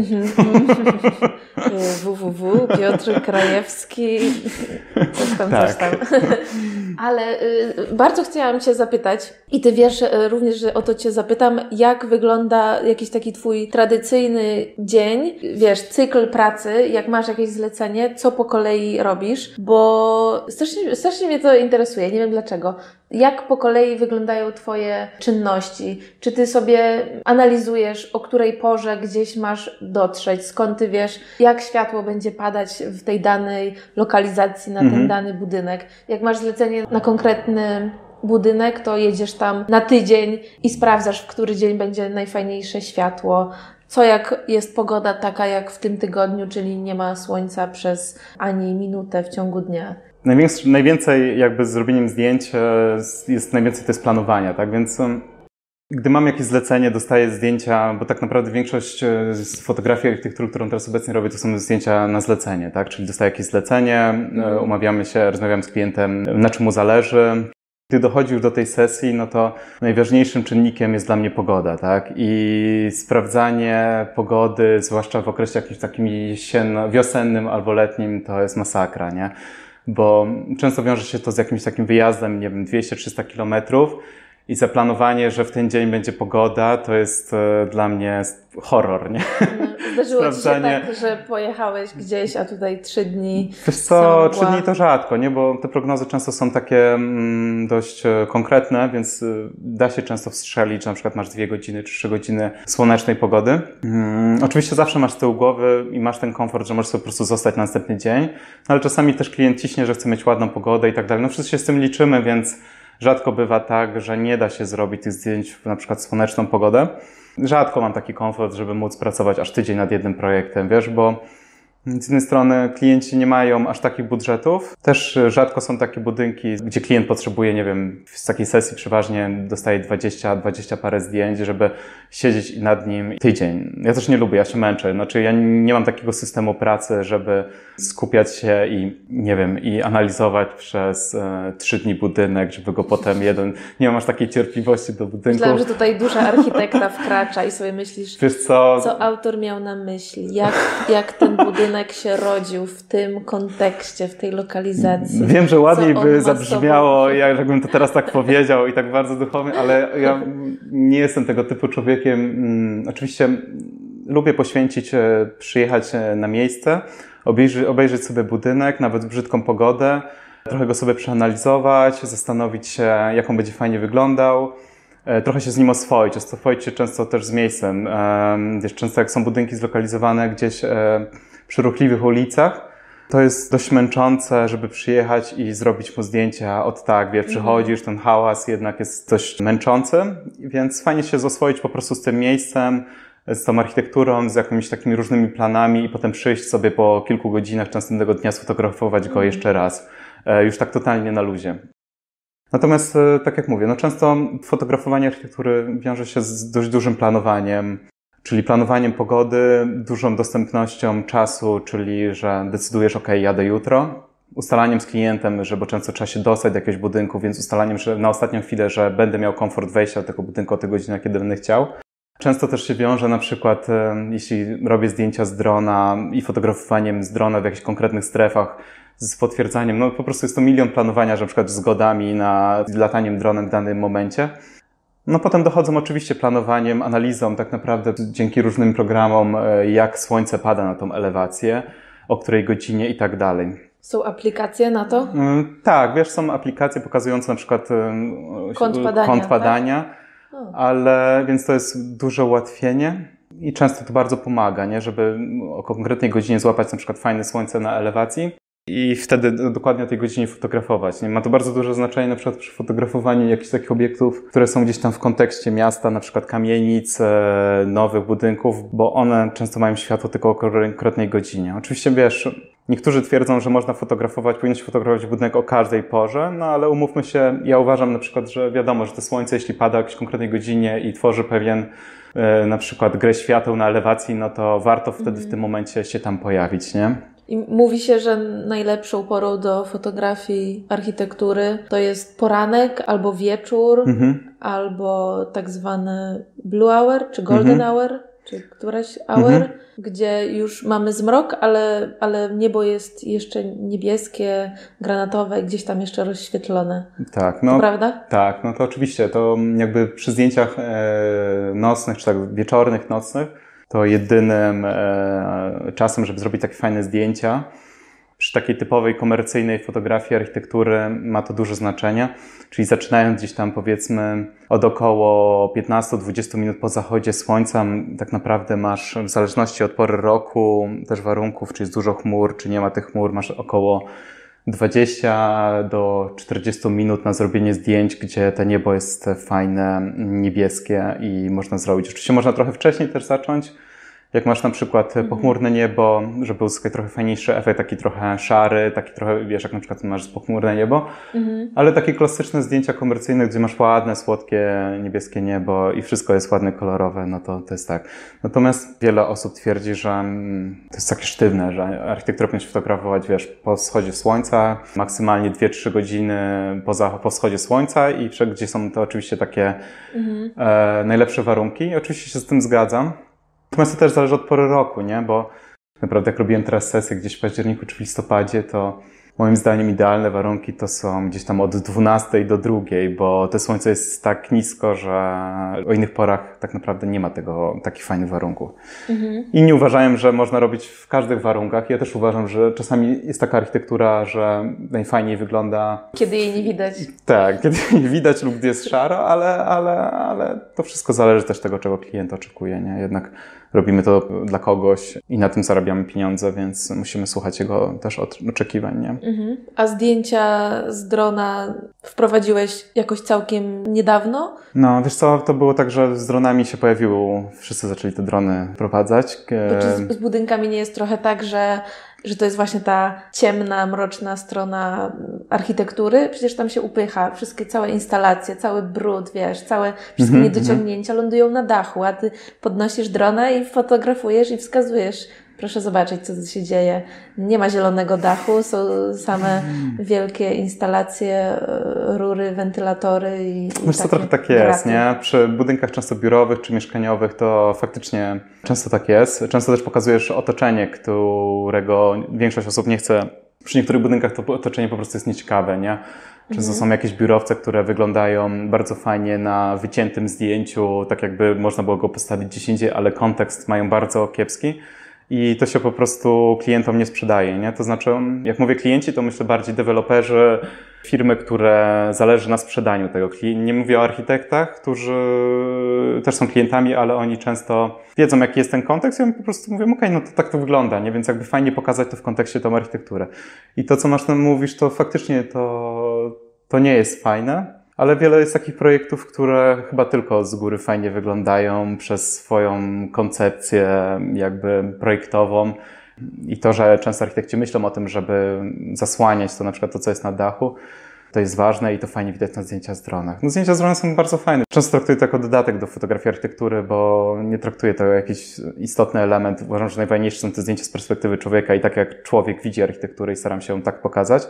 Speaker 1: Piotr Krajewski, coś tam. Ale bardzo chciałam Cię zapytać, i Ty wiesz również, że o to Cię zapytam, jak wygląda jakiś taki Twój tradycyjny dzień, wiesz, cykl pracy, jak masz jakieś zlecenie, co po kolei robisz, bo strasznie mnie to interesuje, nie wiem dlaczego. Jak po kolei wyglądają Twoje czynności? Czy Ty sobie analizujesz, o której porze gdzieś masz dotrzeć? Skąd Ty wiesz, jak światło będzie padać w tej danej lokalizacji na ten dany budynek? Jak masz zlecenie na konkretny budynek, to jedziesz tam na tydzień i sprawdzasz, w który dzień będzie najfajniejsze światło. Co jak jest pogoda taka jak w tym tygodniu, czyli nie ma słońca przez ani minutę w ciągu dnia?
Speaker 2: Najwięcej jakby z zrobieniem zdjęć najwięcej to jest planowania, tak? Więc gdy mam jakieś zlecenie, dostaję zdjęcia, bo tak naprawdę większość z fotografii architektury, którą teraz obecnie robię, to są zdjęcia na zlecenie, tak? Czyli dostaję jakieś zlecenie, umawiamy się, rozmawiam z klientem, na czym mu zależy. Gdy dochodzi już do tej sesji, no to najważniejszym czynnikiem jest dla mnie pogoda, tak? I sprawdzanie pogody, zwłaszcza w okresie jakimś takim wiosennym albo letnim, to jest masakra, nie? Bo często wiąże się to z jakimś takim wyjazdem, nie wiem, 200-300 kilometrów i zaplanowanie, że w ten dzień będzie pogoda, to jest dla mnie horror, nie?
Speaker 1: Zdarzyło Ci się tak, że pojechałeś gdzieś, a tutaj 3 dni...
Speaker 2: Wiesz co, 3 dni to rzadko, nie? Bo te prognozy często są takie dość konkretne, więc da się często wstrzelić, że na przykład masz 2 godziny czy 3 godziny słonecznej pogody. Oczywiście zawsze masz z tyłu głowy i masz ten komfort, że możesz sobie po prostu zostać na następny dzień, ale czasami też klient ciśnie, że chce mieć ładną pogodę i tak dalej. No wszyscy się z tym liczymy, więc rzadko bywa tak, że nie da się zrobić tych zdjęć w na przykład słoneczną pogodę. Rzadko mam taki komfort, żeby móc pracować aż tydzień nad jednym projektem, wiesz, bo z jednej strony klienci nie mają aż takich budżetów. Też rzadko są takie budynki, gdzie klient potrzebuje, nie wiem, z takiej sesji przeważnie dostaje 20 parę zdjęć, żeby siedzieć nad nim tydzień. Ja też nie lubię, ja się męczę. Znaczy ja nie mam takiego systemu pracy, żeby skupiać się i, nie wiem, i analizować przez 3 dni budynek, żeby go potem nie mam aż takiej cierpliwości do budynku.
Speaker 1: Myślałam, że tutaj dusza architekta wkracza i sobie myślisz,
Speaker 2: wiesz co
Speaker 1: autor miał na myśli, jak ten budynek się rodził w tym kontekście, w tej lokalizacji.
Speaker 2: Wiem, że ładniej by zabrzmiało, jakbym to teraz tak powiedział i tak bardzo duchownie, ale ja nie jestem tego typu człowiekiem. Oczywiście lubię poświęcić, przyjechać na miejsce, obejrzeć sobie budynek, nawet w brzydką pogodę, trochę go sobie przeanalizować, zastanowić się, jak on będzie fajnie wyglądał, trochę się z nim oswoić się często też z miejscem. Wiesz, często jak są budynki zlokalizowane gdzieś przy ruchliwych ulicach, to jest dość męczące, żeby przyjechać i zrobić mu zdjęcia wiesz, przychodzisz, ten hałas jednak jest dość męczący, więc fajnie się oswoić po prostu z tym miejscem, z tą architekturą, z jakimiś takimi różnymi planami i potem przyjść sobie po kilku godzinach następnego dnia sfotografować go jeszcze raz, już tak totalnie na luzie. Natomiast, tak jak mówię, często fotografowanie architektury wiąże się z dość dużym planowaniem, czyli planowaniem pogody, dużą dostępnością czasu, czyli że decydujesz, jadę jutro, ustalaniem z klientem, bo często trzeba się dostać do jakiegoś budynku, więc ustalaniem, że na ostatnią chwilę, że będę miał komfort wejścia do tego budynku o tej godzinie, kiedy będę chciał. Często też się wiąże na przykład, jeśli robię zdjęcia z drona i fotografowaniem z drona w jakichś konkretnych strefach, z potwierdzaniem, po prostu jest to milion planowania, że na przykład zgodami na lataniem dronem w danym momencie. Potem dochodzą oczywiście planowaniem, analizą tak naprawdę dzięki różnym programom, jak słońce pada na tą elewację, o której godzinie i tak dalej.
Speaker 1: Są aplikacje na to?
Speaker 2: Tak, wiesz, są aplikacje pokazujące na przykład kąt padania,
Speaker 1: tak?
Speaker 2: Ale więc to jest duże ułatwienie i często to bardzo pomaga, nie, żeby o konkretnej godzinie złapać na przykład fajne słońce na elewacji. I wtedy dokładnie o tej godzinie fotografować. Nie? Ma to bardzo duże znaczenie na przykład przy fotografowaniu jakichś takich obiektów, które są gdzieś tam w kontekście miasta, na przykład kamienic, nowych budynków, bo one często mają światło tylko o konkretnej godzinie. Oczywiście wiesz, niektórzy twierdzą, że powinno się fotografować budynek o każdej porze, ale umówmy się, ja uważam na przykład, że wiadomo, że to słońce, jeśli pada o jakiejś konkretnej godzinie i tworzy pewien na przykład grę świateł na elewacji, to warto wtedy w tym momencie się tam pojawić, nie?
Speaker 1: I mówi się, że najlepszą porą do fotografii architektury to jest poranek albo wieczór, albo tak zwany blue hour, czy golden hour, czy któraś hour, gdzie już mamy zmrok, ale niebo jest jeszcze niebieskie, granatowe, gdzieś tam jeszcze rozświetlone.
Speaker 2: Tak,
Speaker 1: to prawda?
Speaker 2: Tak, to oczywiście. To jakby przy zdjęciach nocnych, czy tak wieczornych, nocnych, to jedynym czasem, żeby zrobić takie fajne zdjęcia, przy takiej typowej komercyjnej fotografii architektury ma to duże znaczenie. Czyli zaczynając gdzieś tam powiedzmy od około 15-20 minut po zachodzie słońca, tak naprawdę masz w zależności od pory roku, też warunków, czy jest dużo chmur, czy nie ma tych chmur, masz około 20 do 40 minut na zrobienie zdjęć, gdzie to niebo jest fajne, niebieskie i można zrobić. Oczywiście można trochę wcześniej też zacząć, jak masz na przykład pochmurne niebo, żeby uzyskać trochę fajniejszy efekt, taki trochę szary, taki trochę, wiesz, jak na przykład masz pochmurne niebo, ale takie klasyczne zdjęcia komercyjne, gdzie masz ładne, słodkie, niebieskie niebo i wszystko jest ładne, kolorowe, to jest tak. Natomiast wiele osób twierdzi, że to jest takie sztywne, że architekturę powinien się fotografować, wiesz, po wschodzie słońca, maksymalnie 2-3 godziny po wschodzie słońca i gdzie są to oczywiście takie najlepsze warunki. I oczywiście się z tym zgadzam. Natomiast to też zależy od pory roku, nie? Bo naprawdę jak robiłem teraz sesję gdzieś w październiku czy w listopadzie, to moim zdaniem idealne warunki to są gdzieś tam od 12 do 2, bo to słońce jest tak nisko, że o innych porach tak naprawdę nie ma takich fajnych warunków. Inni uważają, że można robić w każdych warunkach. Ja też uważam, że czasami jest taka architektura, że najfajniej wygląda...
Speaker 1: Kiedy jej nie widać.
Speaker 2: Tak, kiedy jej nie widać lub gdy jest szaro, ale to wszystko zależy też od tego, czego klient oczekuje, nie? Jednak robimy to dla kogoś i na tym zarabiamy pieniądze, więc musimy słuchać jego też oczekiwań, nie?
Speaker 1: A zdjęcia z drona wprowadziłeś jakoś całkiem niedawno?
Speaker 2: No, wiesz co, to było tak, że z dronami się pojawiło, wszyscy zaczęli te drony wprowadzać.
Speaker 1: Bo czy z budynkami nie jest trochę tak, że to jest właśnie ta ciemna, mroczna strona architektury? Przecież tam się upycha całe instalacje, cały brud, wiesz, wszystkie niedociągnięcia lądują na dachu, a ty podnosisz drona i fotografujesz i wskazujesz. Proszę zobaczyć, co tu się dzieje. Nie ma zielonego dachu, są same wielkie instalacje, rury, wentylatory i
Speaker 2: wiesz co, trochę tak jest, nie? Przy budynkach często biurowych czy mieszkaniowych to faktycznie często tak jest. Często też pokazujesz otoczenie, którego większość osób nie chce. Przy niektórych budynkach to otoczenie po prostu jest nieciekawe, nie? Często są jakieś biurowce, które wyglądają bardzo fajnie na wyciętym zdjęciu, tak jakby można było go postawić gdzieś indziej, ale kontekst mają bardzo kiepski. I to się po prostu klientom nie sprzedaje, nie? To znaczy, jak mówię klienci, to myślę bardziej deweloperzy, firmy, które zależy na sprzedaniu tego. Nie mówię o architektach, którzy też są klientami, ale oni często wiedzą, jaki jest ten kontekst i oni po prostu mówią, okej, no to tak to wygląda, nie? Więc jakby fajnie pokazać to w kontekście tą architekturę. I to, co masz tam mówisz, to faktycznie to nie jest fajne. Ale wiele jest takich projektów, które chyba tylko z góry fajnie wyglądają przez swoją koncepcję jakby projektową i to, że często architekci myślą o tym, żeby zasłaniać to na przykład to, co jest na dachu, to jest ważne i to fajnie widać na zdjęciach z dronach. No zdjęcia z drona są bardzo fajne. Często traktuję to jako dodatek do fotografii architektury, bo nie traktuję to jako jakiś istotny element. Uważam, że najważniejsze są te zdjęcia z perspektywy człowieka i tak jak człowiek widzi architekturę i staram się ją tak pokazać.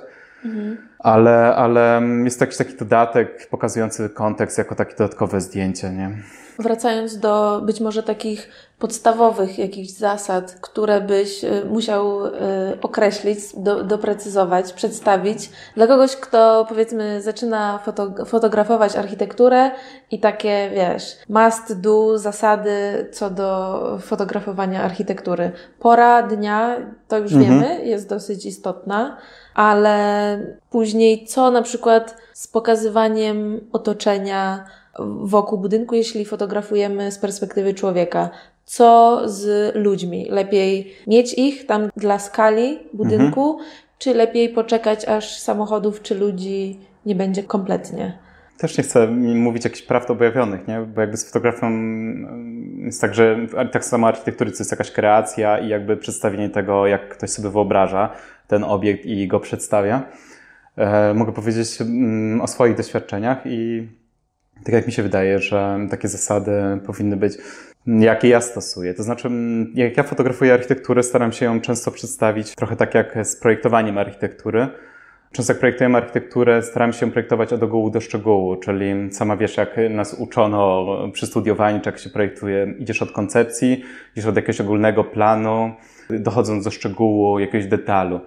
Speaker 2: Ale jest to jakiś taki dodatek pokazujący kontekst jako takie dodatkowe zdjęcie, nie?
Speaker 1: Wracając do być może takich podstawowych jakichś zasad, które byś musiał określić, doprecyzować, przedstawić dla kogoś, kto powiedzmy zaczyna fotografować architekturę i takie, wiesz, must do, zasady co do fotografowania architektury. Pora dnia, to już wiemy, jest dosyć istotna, ale później co na przykład z pokazywaniem otoczenia wokół budynku, jeśli fotografujemy z perspektywy człowieka. Co z ludźmi? Lepiej mieć ich tam dla skali budynku, czy lepiej poczekać, aż samochodów czy ludzi nie będzie kompletnie?
Speaker 2: Też nie chcę mówić jakichś prawd objawionych, nie? Bo jakby z fotografią jest tak, że tak samo architektury to jest jakaś kreacja i jakby przedstawienie tego, jak ktoś sobie wyobraża ten obiekt i go przedstawia. Mogę powiedzieć o swoich doświadczeniach i tak jak mi się wydaje, że takie zasady powinny być, jakie ja stosuję. To znaczy, jak ja fotografuję architekturę, staram się ją często przedstawić trochę tak jak z projektowaniem architektury. Często jak projektujemy architekturę, staram się projektować od ogółu do szczegółu, czyli sama wiesz, jak nas uczono przy studiowaniu, czy jak się projektuje, idziesz od koncepcji, idziesz od jakiegoś ogólnego planu, dochodząc do szczegółu, jakiegoś detalu.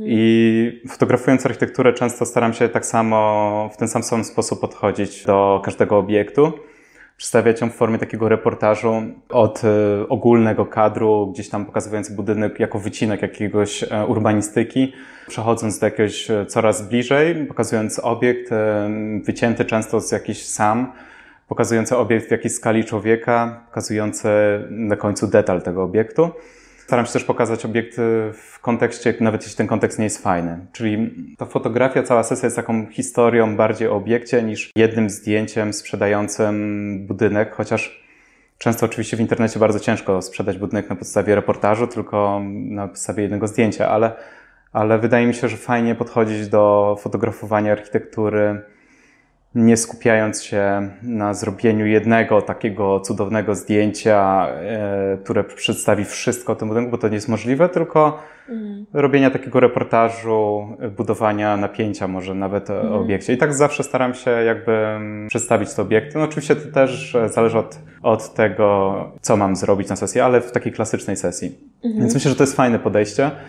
Speaker 2: I fotografując architekturę często staram się tak samo, w ten sam sposób podchodzić do każdego obiektu. Przedstawiać ją w formie takiego reportażu od ogólnego kadru, gdzieś tam pokazując budynek jako wycinek jakiegoś urbanistyki, przechodząc do jakiegoś coraz bliżej, pokazując obiekt wycięty często z jakiś pokazujący obiekt w jakiejś skali człowieka, pokazujący na końcu detal tego obiektu. Staram się też pokazać obiekt w kontekście, nawet jeśli ten kontekst nie jest fajny. Czyli ta fotografia, cała sesja jest taką historią bardziej o obiekcie niż jednym zdjęciem sprzedającym budynek, chociaż często oczywiście w internecie bardzo ciężko sprzedać budynek na podstawie reportażu, tylko na podstawie jednego zdjęcia, ale wydaje mi się, że fajnie podchodzić do fotografowania architektury, nie skupiając się na zrobieniu jednego takiego cudownego zdjęcia, które przedstawi wszystko o tym budynku, bo to nie jest możliwe, tylko robienia takiego reportażu, budowania napięcia może nawet o obiekcie. I tak zawsze staram się jakby przedstawić te obiekty. No oczywiście to też zależy od tego, co mam zrobić na sesji, ale w takiej klasycznej sesji. Więc myślę, że to jest fajne podejście.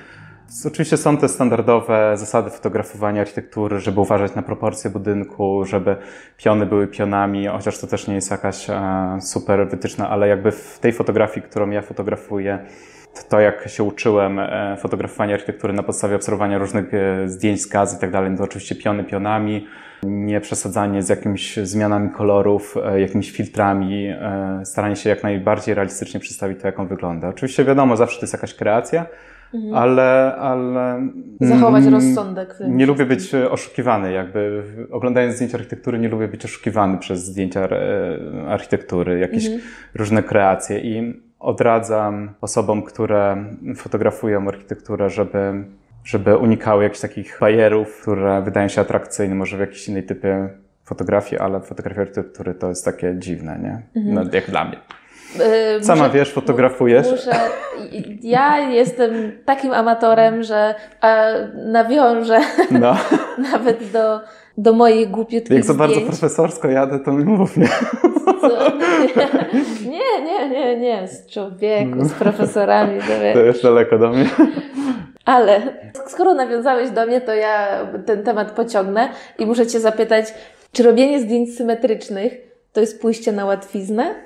Speaker 2: Oczywiście są te standardowe zasady fotografowania architektury, żeby uważać na proporcje budynku, żeby piony były pionami, chociaż to też nie jest jakaś super wytyczna, ale jakby w tej fotografii, którą ja fotografuję, to jak się uczyłem fotografowania architektury na podstawie obserwowania różnych zdjęć z gazy i tak dalej, to oczywiście piony pionami, nie przesadzanie z jakimiś zmianami kolorów, jakimiś filtrami, staranie się jak najbardziej realistycznie przedstawić to, jak on wygląda. Oczywiście wiadomo, zawsze to jest jakaś kreacja, ale
Speaker 1: zachować rozsądek.
Speaker 2: Nie lubię być oszukiwany, jakby oglądając zdjęcia architektury nie lubię być oszukiwany przez zdjęcia architektury, jakieś różne kreacje i odradzam osobom, które fotografują architekturę, żeby unikały jakichś takich bajerów, które wydają się atrakcyjne, może w jakiejś innej typie fotografii, ale fotografia architektury to jest takie dziwne, nie? No, jak dla mnie. Sama wiesz, fotografujesz.
Speaker 1: Ja jestem takim amatorem, że nawiążę nawet do moich głupiutkich
Speaker 2: Jak za bardzo
Speaker 1: zdjęć.
Speaker 2: profesorsko jadę, to mi mów, nie?
Speaker 1: Nie, z człowieku, z profesorami.
Speaker 2: To jest daleko do mnie.
Speaker 1: Ale skoro nawiązałeś do mnie, to ja ten temat pociągnę i muszę Cię zapytać, czy robienie zdjęć symetrycznych to jest pójście na łatwiznę?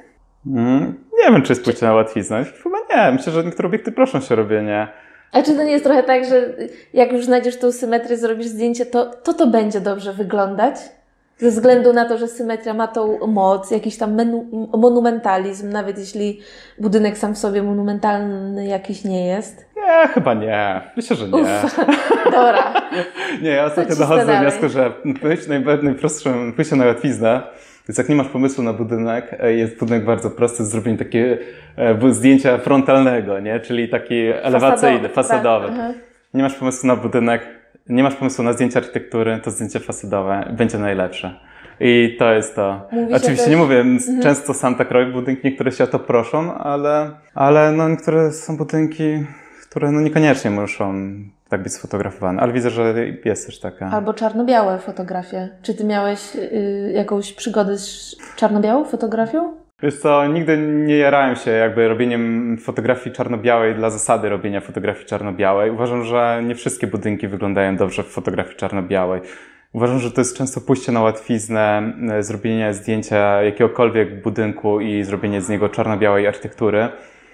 Speaker 2: Nie wiem, czy jest pójście na łatwiznę. Chyba nie. Myślę, że niektóre obiekty proszą się o robienie.
Speaker 1: A czy to nie jest trochę tak, że jak już znajdziesz tą symetrię, zrobisz zdjęcie, to będzie dobrze wyglądać? Ze względu na to, że symetria ma tą moc, jakiś tam monumentalizm, nawet jeśli budynek sam w sobie monumentalny jakiś nie jest.
Speaker 2: Nie, chyba nie. Myślę, że nie.
Speaker 1: Dobra.
Speaker 2: Nie, ja ostatnio dochodzę do wniosku, że najprostszym pójściem na łatwiznę jest jak nie masz pomysłu na budynek, jest budynek bardzo prosty, zrobienie takiego zdjęcia frontalnego, nie? Czyli taki elewacyjny, fasadowy. Tak. Nie masz pomysłu na budynek, nie masz pomysłu na zdjęcie architektury, to zdjęcie fasadowe będzie najlepsze. I to jest to. Oczywiście nie mówię, często sam tak robię budynki, niektóre się o to proszą, ale no niektóre są budynki, które no niekoniecznie muszą tak być sfotografowane, ale widzę, że jest też taka.
Speaker 1: Albo czarno-białe fotografie. Czy ty miałeś jakąś przygodę z czarno-białą fotografią?
Speaker 2: Wiesz co, nigdy nie jarałem się jakby robieniem fotografii czarno-białej dla zasady robienia fotografii czarno-białej. Uważam, że nie wszystkie budynki wyglądają dobrze w fotografii czarno-białej. Uważam, że to jest często pójście na łatwiznę, zrobienie zdjęcia jakiegokolwiek budynku i zrobienie z niego czarno-białej architektury.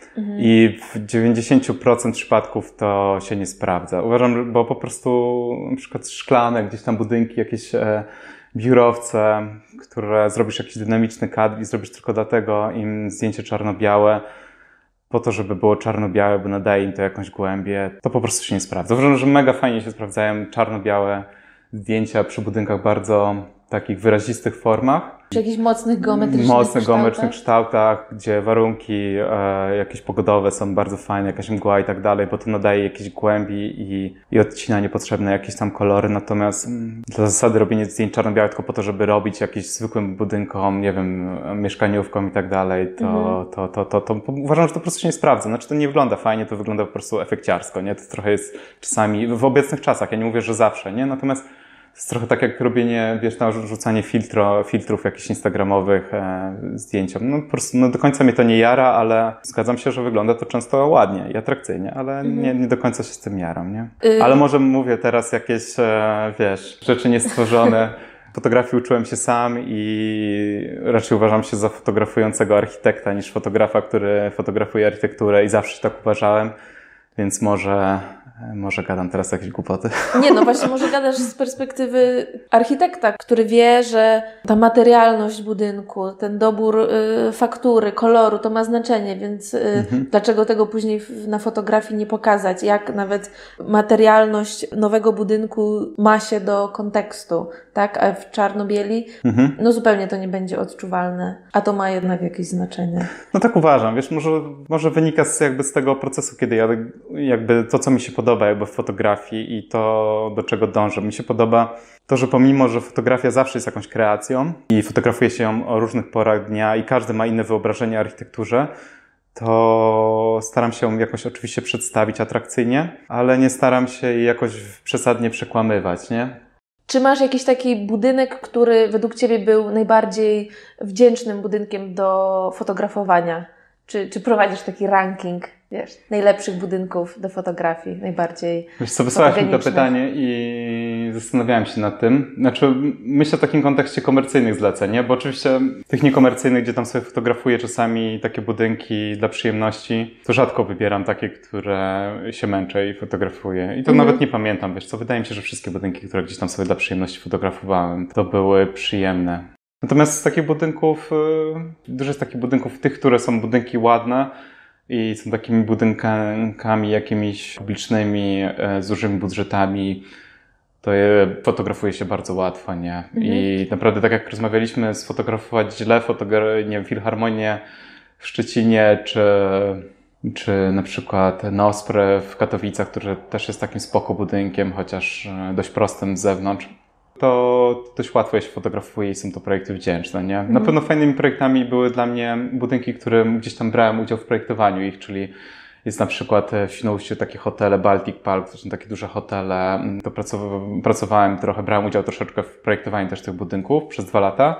Speaker 2: I w 90% przypadków to się nie sprawdza. Uważam, bo po prostu na przykład szklane gdzieś tam budynki, jakieś biurowce, które zrobisz jakiś dynamiczny kadr i zrobisz tylko dlatego im zdjęcie czarno-białe, po to, żeby było czarno-białe, bo nadaje im to jakąś głębię, to po prostu się nie sprawdza. Uważam, że mega fajnie się sprawdzają czarno-białe zdjęcia przy budynkach bardzo takich wyrazistych formach.
Speaker 1: Przy jakichś mocnych geometrycznych
Speaker 2: kształtach, gdzie warunki jakieś pogodowe są bardzo fajne, jakaś mgła i tak dalej, bo to nadaje jakiejś głębi i odcina niepotrzebne jakieś tam kolory. Natomiast dla zasady robienie zdjęć czarno-białych tylko po to, żeby robić jakimś zwykłym budynkom, nie wiem, mieszkaniówkom i tak dalej, to uważam, że to po prostu się nie sprawdza. Znaczy to nie wygląda fajnie, to wygląda po prostu efekciarsko, nie? To trochę jest czasami w obecnych czasach, ja nie mówię, że zawsze, nie? Natomiast to jest trochę tak jak robienie, wiesz, rzucanie filtrów jakichś instagramowych zdjęciom. No po prostu do końca mnie to nie jara, ale zgadzam się, że wygląda to często ładnie i atrakcyjnie, ale nie do końca się z tym jaram, nie? Ale może mówię teraz jakieś, wiesz, rzeczy niestworzone. Fotografii uczyłem się sam i raczej uważam się za fotografującego architekta niż fotografa, który fotografuje architekturę i zawsze tak uważałem, więc może gadam teraz jakieś głupoty.
Speaker 1: Nie, no właśnie może gadasz z perspektywy architekta, który wie, że ta materialność budynku, ten dobór faktury, koloru, to ma znaczenie, więc dlaczego tego później na fotografii nie pokazać? Jak nawet materialność nowego budynku ma się do kontekstu, tak? A w czarno-bieli, no zupełnie to nie będzie odczuwalne, a to ma jednak jakieś znaczenie.
Speaker 2: No tak uważam, wiesz, może wynika z tego procesu, kiedy ja jakby to, co mi się podoba jakby w fotografii i to, do czego dążę. Mi się podoba to, że pomimo, że fotografia zawsze jest jakąś kreacją i fotografuje się ją o różnych porach dnia i każdy ma inne wyobrażenie o architekturze, to staram się ją jakoś oczywiście przedstawić atrakcyjnie, ale nie staram się jej jakoś przesadnie przekłamywać, nie?
Speaker 1: Czy masz jakiś taki budynek, który według Ciebie był najbardziej wdzięcznym budynkiem do fotografowania? Czy prowadzisz taki ranking najlepszych budynków do fotografii, najbardziej
Speaker 2: Wiesz co, wysłałaś mi to pytanie i zastanawiałem się nad tym. Znaczy, myślę o takim kontekście komercyjnych zleceń, nie? Bo oczywiście tych niekomercyjnych, gdzie tam sobie fotografuję czasami takie budynki dla przyjemności, to rzadko wybieram takie, które się męczę i fotografuję. I to nawet nie pamiętam, wiesz co, wydaje mi się, że wszystkie budynki, które gdzieś tam sobie dla przyjemności fotografowałem, to były przyjemne. Natomiast z takich budynków, dużo jest takich budynków, tych, które są budynki ładne, i są takimi budynkami jakimiś publicznymi, z dużymi budżetami, to je fotografuje się bardzo łatwo, nie? I naprawdę tak jak rozmawialiśmy, sfotografować źle, nie wiem, Filharmonię w Szczecinie, czy na przykład Nosprę w Katowicach, który też jest takim spoko budynkiem, chociaż dość prostym z zewnątrz, to dość łatwo się fotografuje i są to projekty wdzięczne, nie? Na pewno fajnymi projektami były dla mnie budynki, które gdzieś tam brałem udział w projektowaniu ich, czyli jest na przykład w Świnoujściu takie hotele Baltic Park, to są takie duże hotele. To pracowałem trochę, brałem udział troszeczkę w projektowaniu też tych budynków przez 2 lata.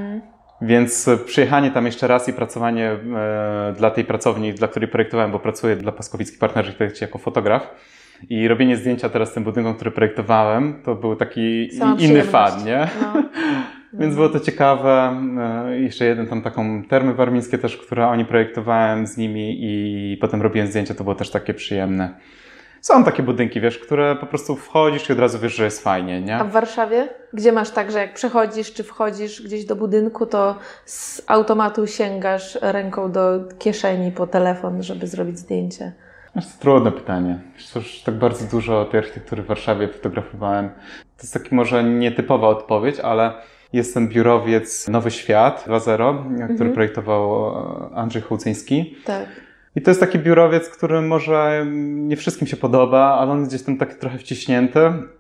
Speaker 2: Więc przyjechanie tam jeszcze raz i pracowanie dla tej pracowni, dla której projektowałem, bo pracuję dla Paskowicki Partnerzy jako fotograf, i robienie zdjęcia teraz tym budynkom, który projektowałem, to był taki inny fan, nie? No. Więc było to ciekawe. Jeszcze jeden tam taką Termy Warmińskie też, które oni projektowałem z nimi i potem robiłem zdjęcia, to było też takie przyjemne. Są takie budynki, wiesz, które po prostu wchodzisz i od razu wiesz, że jest fajnie, nie?
Speaker 1: A w Warszawie? Gdzie masz tak, że jak przechodzisz czy wchodzisz gdzieś do budynku, to z automatu sięgasz ręką do kieszeni po telefon, żeby zrobić zdjęcie?
Speaker 2: To jest trudne pytanie. Już tak bardzo dużo tej architektury w Warszawie fotografowałem. To jest taki może nietypowa odpowiedź, ale jest ten biurowiec Nowy Świat 2.0, który projektował Andrzej Hołcyński.
Speaker 1: Tak.
Speaker 2: I to jest taki biurowiec, który może nie wszystkim się podoba, ale on jest gdzieś tam taki trochę wciśnięty.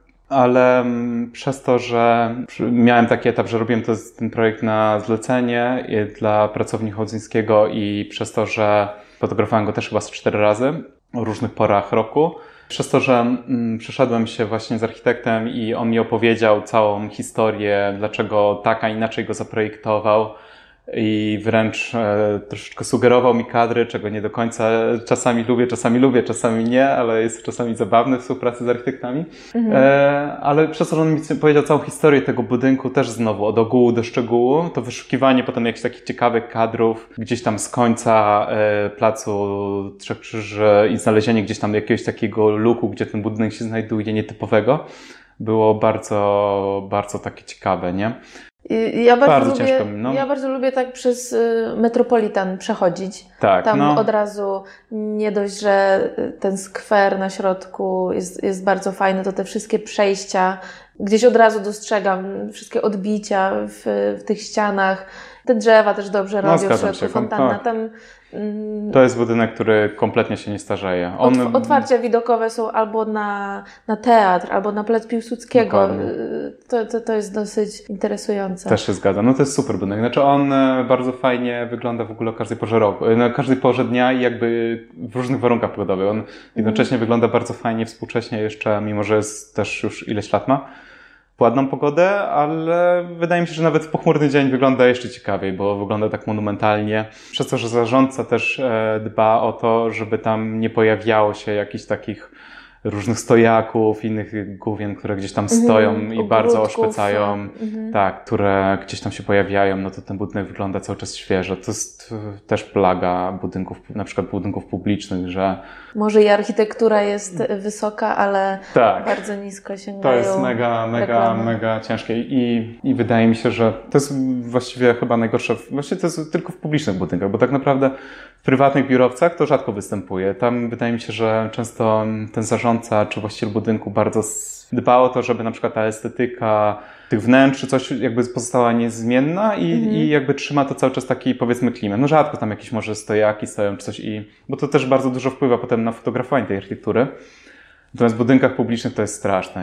Speaker 2: Ale przez to, że miałem taki etap, że robiłem ten projekt na zlecenie dla pracowni Hołcyńskiego i przez to, że fotografowałem go też chyba z 4 razy o różnych porach roku. Przez to, że przeszedłem się właśnie z architektem i on mi opowiedział całą historię, dlaczego tak, a inaczej go zaprojektował i wręcz troszeczkę sugerował mi kadry, czego nie do końca czasami lubię, czasami nie, ale jest czasami zabawne w współpracy z architektami. Ale przez to, że on mi powiedział całą historię tego budynku, też znowu od ogółu do szczegółu, to wyszukiwanie potem jakichś takich ciekawych kadrów gdzieś tam z końca placu Trzech Krzyży i znalezienie gdzieś tam jakiegoś takiego luku, gdzie ten budynek się znajduje, nietypowego, było bardzo, bardzo takie ciekawe, nie?
Speaker 1: Ja bardzo lubię tak przez Metropolitan przechodzić.
Speaker 2: Tak,
Speaker 1: tam od razu nie dość, że ten skwer na środku jest bardzo fajny, to te wszystkie przejścia, gdzieś od razu dostrzegam wszystkie odbicia w tych ścianach. Te drzewa też dobrze robią, w środku fontanna.
Speaker 2: To jest budynek, który kompletnie się nie starzeje.
Speaker 1: Otwarcia widokowe są albo na teatr, albo na plac Piłsudskiego. To jest dosyć interesujące.
Speaker 2: Też się zgadzam. No to jest super budynek. Znaczy on bardzo fajnie wygląda w ogóle o każdej porze roku, na każdej porze dnia i jakby w różnych warunkach pogodowych. On jednocześnie wygląda bardzo fajnie, współcześnie jeszcze, mimo że jest też już ileś lat ma. Ładną pogodę, ale wydaje mi się, że nawet w pochmurny dzień wygląda jeszcze ciekawiej, bo wygląda tak monumentalnie. Przez to, że zarządca też dba o to, żeby tam nie pojawiało się jakichś takich różnych stojaków, innych główien, które gdzieś tam stoją i bardzo oszpecają, tak, które gdzieś tam się pojawiają, no to ten budynek wygląda cały czas świeżo. To jest też plaga budynków, na przykład budynków publicznych, że...
Speaker 1: Może i architektura jest wysoka, ale bardzo nisko sięgają.
Speaker 2: To jest mega ciężkie i wydaje mi się, że to jest właściwie chyba najgorsze, właściwie to jest tylko w publicznych budynkach, bo tak naprawdę w prywatnych biurowcach to rzadko występuje. Tam wydaje mi się, że często ten zarządca czy właściciel budynku bardzo dba o to, żeby na przykład ta estetyka tych wnętrz czy coś jakby pozostała niezmienna i jakby trzyma to cały czas taki, powiedzmy, klimat. No rzadko tam jakieś może stojaki stoją czy coś bo to też bardzo dużo wpływa potem na fotografowanie tej architektury. Natomiast w budynkach publicznych to jest straszne, nie?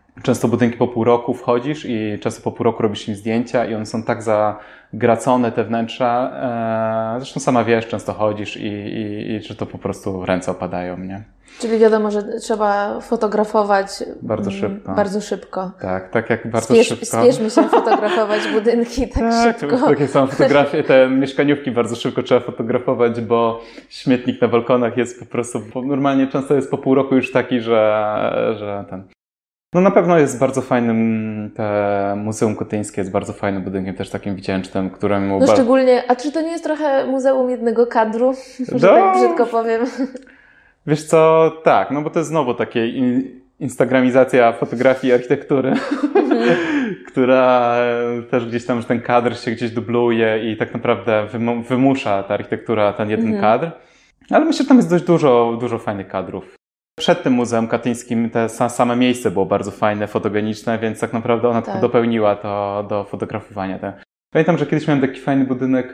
Speaker 2: Często budynki po pół roku wchodzisz i często po pół roku robisz im zdjęcia i one są tak zagracone, te wnętrza. Zresztą sama wiesz, często chodzisz i że to po prostu ręce opadają, nie?
Speaker 1: Czyli wiadomo, że trzeba fotografować
Speaker 2: bardzo szybko.
Speaker 1: Bardzo szybko.
Speaker 2: Tak jak bardzo szybko.
Speaker 1: Spieszmy się fotografować budynki tak szybko.
Speaker 2: Takie są fotografie, te mieszkaniówki bardzo szybko trzeba fotografować, bo śmietnik na balkonach jest po prostu, normalnie często jest po pół roku już taki, że ten... No na pewno jest bardzo fajnym, Muzeum Kotyńskie jest bardzo fajnym budynkiem, też takim wdzięcznym, któremu...
Speaker 1: No szczególnie, a czy to nie jest trochę muzeum jednego kadru, że tak brzydko powiem?
Speaker 2: Wiesz co, tak, no bo to jest znowu takie instagramizacja fotografii i architektury, która też gdzieś tam, że ten kadr się gdzieś dubluje i tak naprawdę wymusza ta architektura ten jeden kadr. Ale myślę, że tam jest dość dużo fajnych kadrów. Przed tym Muzeum Katyńskim to same miejsce było bardzo fajne, fotogeniczne, więc tak naprawdę ona tylko dopełniła to do fotografowania. Pamiętam, że kiedyś miałem taki fajny budynek,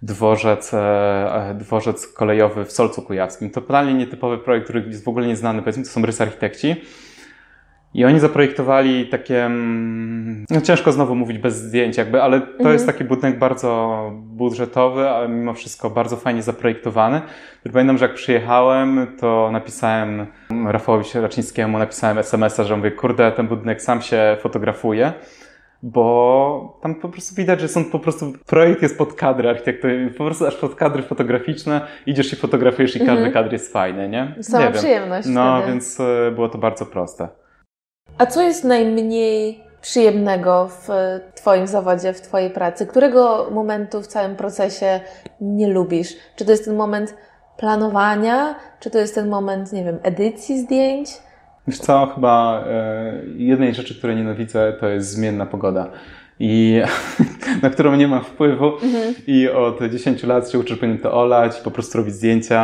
Speaker 2: dworzec kolejowy w Solcu Kujawskim. To totalnie nietypowy projekt, który jest w ogóle nieznany, powiedzmy, to są rysy architekci. I oni zaprojektowali takie, no ciężko znowu mówić bez zdjęć jakby, ale to jest taki budynek bardzo budżetowy, ale mimo wszystko bardzo fajnie zaprojektowany. Pamiętam, że jak przyjechałem, to napisałem Rafałowi Raczyńskiemu, napisałem SMS-a, że mówię, kurde, ten budynek sam się fotografuje, bo tam po prostu widać, że są po prostu, projekt jest pod kadry architektury, po prostu aż pod kadry fotograficzne, idziesz i fotografujesz i każdy kadr jest fajny, nie?
Speaker 1: Sama przyjemność.
Speaker 2: No,
Speaker 1: wtedy.
Speaker 2: więc było to bardzo proste.
Speaker 1: A co jest najmniej przyjemnego w Twoim zawodzie, w Twojej pracy? Którego momentu w całym procesie nie lubisz? Czy to jest ten moment planowania? Czy to jest ten moment, nie wiem, edycji zdjęć?
Speaker 2: Wiesz co, chyba jednej rzeczy, której nienawidzę, to jest zmienna pogoda. I na którą nie mam wpływu i od 10 lat się uczę, że powinien to olać, po prostu robić zdjęcia,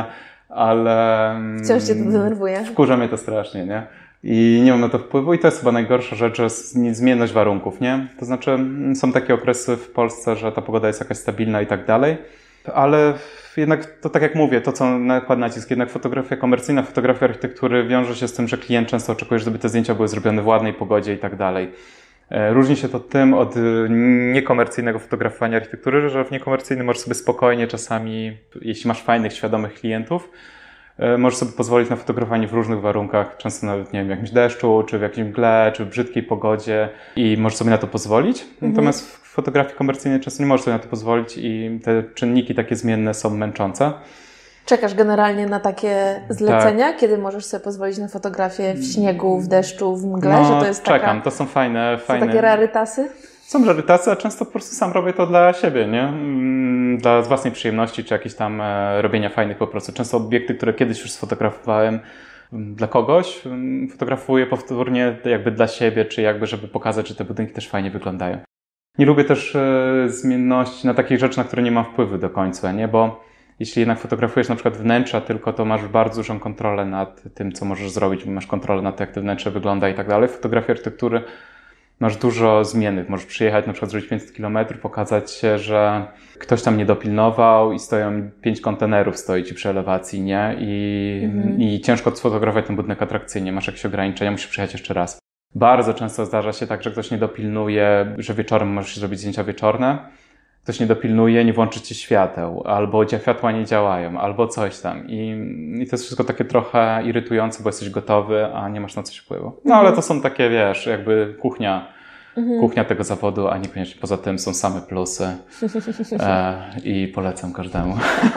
Speaker 2: ale...
Speaker 1: Wciąż Cię to denerwuje?
Speaker 2: Wkurza mnie to strasznie, nie? I nie mam na to wpływu i to jest chyba najgorsza rzecz, że jest zmienność warunków, nie? To znaczy są takie okresy w Polsce, że ta pogoda jest jakaś stabilna i tak dalej, ale jednak to tak jak mówię, to co nakłada nacisk, jednak fotografia komercyjna, fotografia architektury wiąże się z tym, że klient często oczekuje, żeby te zdjęcia były zrobione w ładnej pogodzie i tak dalej. Różni się to tym od niekomercyjnego fotografowania architektury, że w niekomercyjnym możesz sobie spokojnie czasami, jeśli masz fajnych, świadomych klientów, możesz sobie pozwolić na fotografowanie w różnych warunkach, często nawet, nie wiem, w jakimś deszczu, czy w jakimś mgle, czy w brzydkiej pogodzie i możesz sobie na to pozwolić. Natomiast w fotografii komercyjnej często nie możesz sobie na to pozwolić i te czynniki takie zmienne są męczące.
Speaker 1: Czekasz generalnie na takie zlecenia, kiedy możesz sobie pozwolić na fotografię w śniegu, w deszczu, w mgle, że to jest
Speaker 2: czekam, to są fajne.
Speaker 1: Są takie rarytasy?
Speaker 2: Są rarytasy, a często po prostu sam robię to dla siebie, nie? Dla własnej przyjemności, czy jakieś tam robienia fajnych po prostu. Często obiekty, które kiedyś już sfotografowałem dla kogoś, fotografuję powtórnie jakby dla siebie, czy jakby żeby pokazać, że te budynki też fajnie wyglądają. Nie lubię też zmienności na takich rzeczy, na które nie mam wpływu do końca, nie? Bo jeśli jednak fotografujesz na przykład wnętrza tylko, to masz bardzo dużą kontrolę nad tym, co możesz zrobić, masz kontrolę nad tym, jak to wnętrze wygląda i tak dalej. W fotografii architektury masz dużo zmiennych. Możesz przyjechać, na przykład zrobić 500 km, pokazać się, że ktoś tam nie dopilnował i stoją 5 kontenerów, stoi ci przy elewacji, nie? I ciężko sfotografować ten budynek atrakcyjnie, masz jakieś ograniczenia, musisz przyjechać jeszcze raz. Bardzo często zdarza się tak, że ktoś nie dopilnuje, że wieczorem możesz zrobić zdjęcia wieczorne, ktoś nie dopilnuje, nie włączy ci świateł, albo światła nie działają, albo coś tam. I to jest wszystko takie trochę irytujące, bo jesteś gotowy, a nie masz na coś wpływu. No ale to są takie, wiesz, jakby kuchnia tego zawodu, a niekoniecznie poza tym są same plusy i polecam każdemu.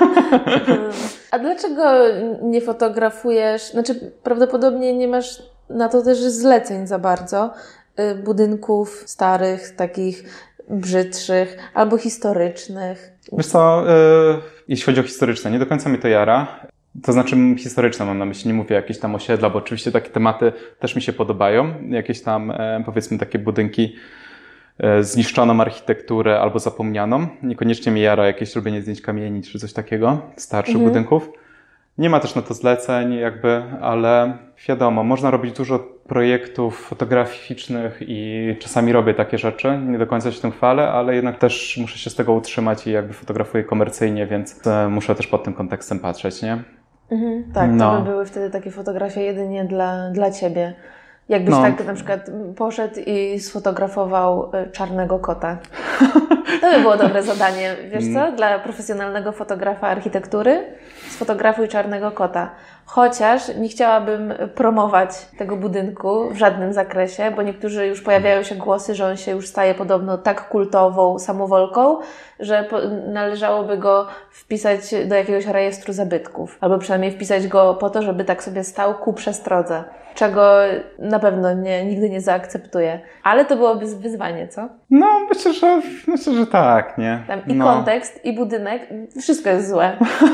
Speaker 1: A dlaczego nie fotografujesz, znaczy prawdopodobnie nie masz na to też zleceń za bardzo, budynków starych, takich brzydszych albo historycznych?
Speaker 2: Wiesz co, jeśli chodzi o historyczne, nie do końca mnie to jara. To znaczy historyczne mam na myśli, nie mówię jakieś tam osiedla, bo oczywiście takie tematy też mi się podobają. Jakieś tam, powiedzmy, takie budynki zniszczoną architekturę albo zapomnianą. Niekoniecznie mi jara jakieś robienie zdjęć kamienic czy coś takiego, starszych budynków. Nie ma też na to zleceń jakby, ale wiadomo, można robić dużo projektów fotograficznych i czasami robię takie rzeczy. Nie do końca się tym chwalę, ale jednak też muszę się z tego utrzymać i jakby fotografuję komercyjnie, więc muszę też pod tym kontekstem patrzeć, nie?
Speaker 1: Tak, to by były wtedy takie fotografie jedynie dla Ciebie. Jakbyś tak na przykład poszedł i sfotografował czarnego kota. To by było dobre zadanie, wiesz co? Dla profesjonalnego fotografa architektury sfotografuj czarnego kota. Chociaż nie chciałabym promować tego budynku w żadnym zakresie, bo niektórzy już pojawiają się głosy, że on się już staje podobno tak kultową samowolką, że należałoby go wpisać do jakiegoś rejestru zabytków. Albo przynajmniej wpisać go po to, żeby tak sobie stał ku przestrodze. Czego na pewno nigdy nie zaakceptuję. Ale to byłoby wyzwanie, co?
Speaker 2: No, myślę, że tak, nie?
Speaker 1: Tam i kontekst, i budynek, wszystko jest złe.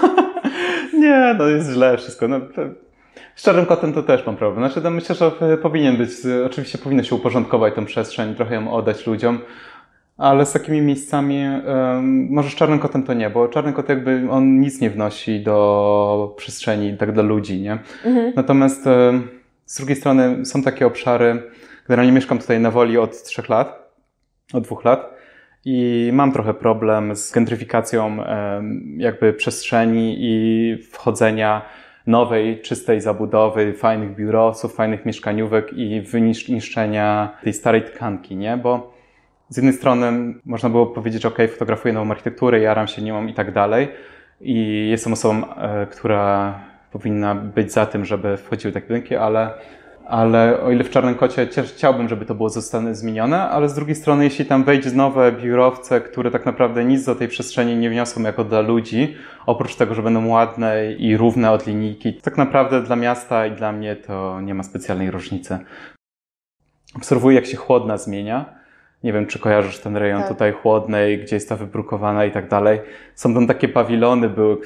Speaker 2: Nie, no jest źle wszystko. No, z czarnym kotem to też mam problem. Znaczy, myślę, że powinien być, oczywiście powinno się uporządkować tę przestrzeń, trochę ją oddać ludziom, ale z takimi miejscami, może z czarnym kotem to nie, bo czarny kot jakby on nic nie wnosi do przestrzeni, tak dla ludzi, nie? Natomiast z drugiej strony są takie obszary, generalnie mieszkam tutaj na Woli od 3 lat, od 2 lat i mam trochę problem z gentryfikacją jakby przestrzeni i wchodzenia nowej, czystej zabudowy, fajnych biurowców, fajnych mieszkaniówek i wyniszczenia tej starej tkanki, nie? Bo z jednej strony można było powiedzieć, że okej, fotografuję nową architekturę, jaram się nią i tak dalej i jestem osobą, która powinna być za tym, żeby wchodziły takie budynki, ale o ile w Czarnym Kocie chciałbym, żeby to było zostanie zmienione, ale z drugiej strony, jeśli tam wejdzie nowe biurowce, które tak naprawdę nic do tej przestrzeni nie wniosą jako dla ludzi, oprócz tego, że będą ładne i równe od linijki, tak naprawdę dla miasta i dla mnie to nie ma specjalnej różnicy. Obserwuję, jak się Chłodna zmienia. Nie wiem, czy kojarzysz ten rejon tutaj Chłodnej, gdzie jest ta wybrukowana i tak dalej. Są tam takie pawilony były,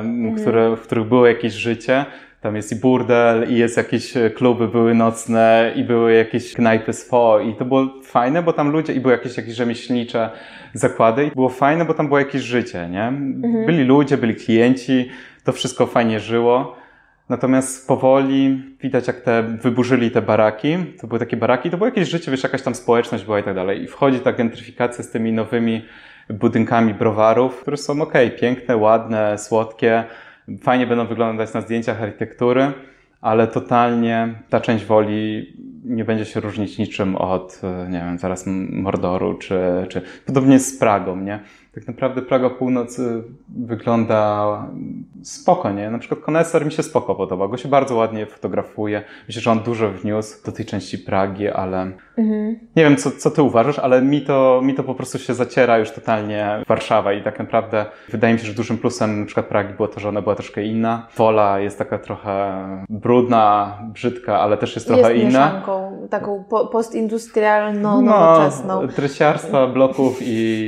Speaker 2: w których było jakieś życie. Tam jest i burdel, i jest jakieś kluby były nocne, i były jakieś knajpy swo. I to było fajne, bo tam ludzie, i były jakieś rzemieślnicze zakłady. I było fajne, bo tam było jakieś życie, nie? Byli ludzie, byli klienci, to wszystko fajnie żyło. Natomiast powoli widać, jak wyburzyli te baraki. To były takie baraki, to było jakieś życie, wiesz, jakaś tam społeczność była i tak dalej. I wchodzi ta gentryfikacja z tymi nowymi budynkami browarów, które są piękne, ładne, słodkie. Fajnie będą wyglądać na zdjęciach architektury, ale totalnie ta część Woli nie będzie się różnić niczym od, nie wiem, zaraz Mordoru, czy podobnie z Pragą, nie? Tak naprawdę Praga Północ wygląda spoko, nie? Na przykład Koneser mi się spoko podoba, go się bardzo ładnie fotografuje. Myślę, że on dużo wniósł do tej części Pragi, ale nie wiem, co ty uważasz, ale mi to po prostu się zaciera już totalnie Warszawa i tak naprawdę wydaje mi się, że dużym plusem na przykład Pragi było to, że ona była troszkę inna. Wola jest taka trochę brudna, brzydka, ale też jest trochę inna. Jest
Speaker 1: mieszanką, taką postindustrialną, nowoczesną.
Speaker 2: Dresiarstwa, bloków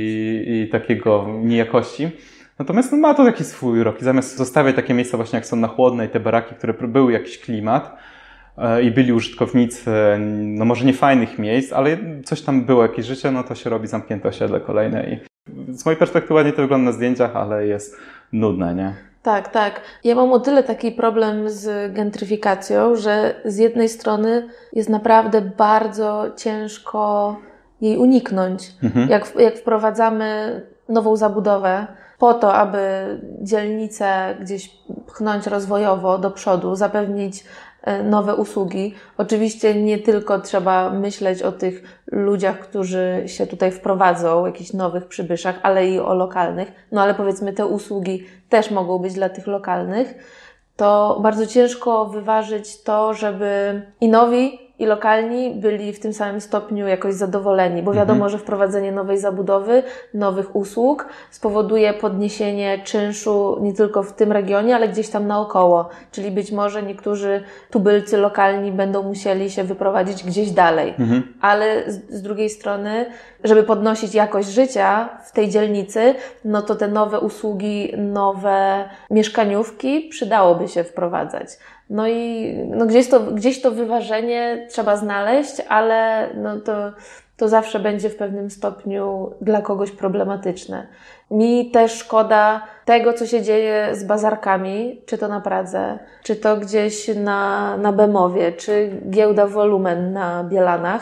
Speaker 2: i takiego niejakości. Natomiast ma to taki swój urok i zamiast zostawiać takie miejsca właśnie jak są na Chłodnej, te baraki, które były jakiś klimat i byli użytkownicy, no może nie fajnych miejsc, ale coś tam było, jakieś życie, no to się robi zamknięte osiedle kolejne i z mojej perspektywy ładnie to wygląda na zdjęciach, ale jest nudne, nie?
Speaker 1: Tak, tak. Ja mam o tyle taki problem z gentryfikacją, że z jednej strony jest naprawdę bardzo ciężko jej uniknąć. Jak wprowadzamy nową zabudowę po to, aby dzielnicę gdzieś pchnąć rozwojowo do przodu, zapewnić nowe usługi. Oczywiście nie tylko trzeba myśleć o tych ludziach, którzy się tutaj wprowadzą, jakichś nowych przybyszach, ale i o lokalnych. No ale powiedzmy, te usługi też mogą być dla tych lokalnych. To bardzo ciężko wyważyć to, żeby i nowi, i lokalni byli w tym samym stopniu jakoś zadowoleni, bo wiadomo, że wprowadzenie nowej zabudowy, nowych usług spowoduje podniesienie czynszu nie tylko w tym regionie, ale gdzieś tam naokoło. Czyli być może niektórzy tubylcy lokalni będą musieli się wyprowadzić gdzieś dalej. Ale z drugiej strony, żeby podnosić jakość życia w tej dzielnicy, no to te nowe usługi, nowe mieszkaniówki przydałoby się wprowadzać. No i gdzieś to wyważenie trzeba znaleźć, ale no to zawsze będzie w pewnym stopniu dla kogoś problematyczne. Mi też szkoda tego, co się dzieje z bazarkami, czy to na Pradze, czy to gdzieś na Bemowie, czy giełda Wolumen na Bielanach.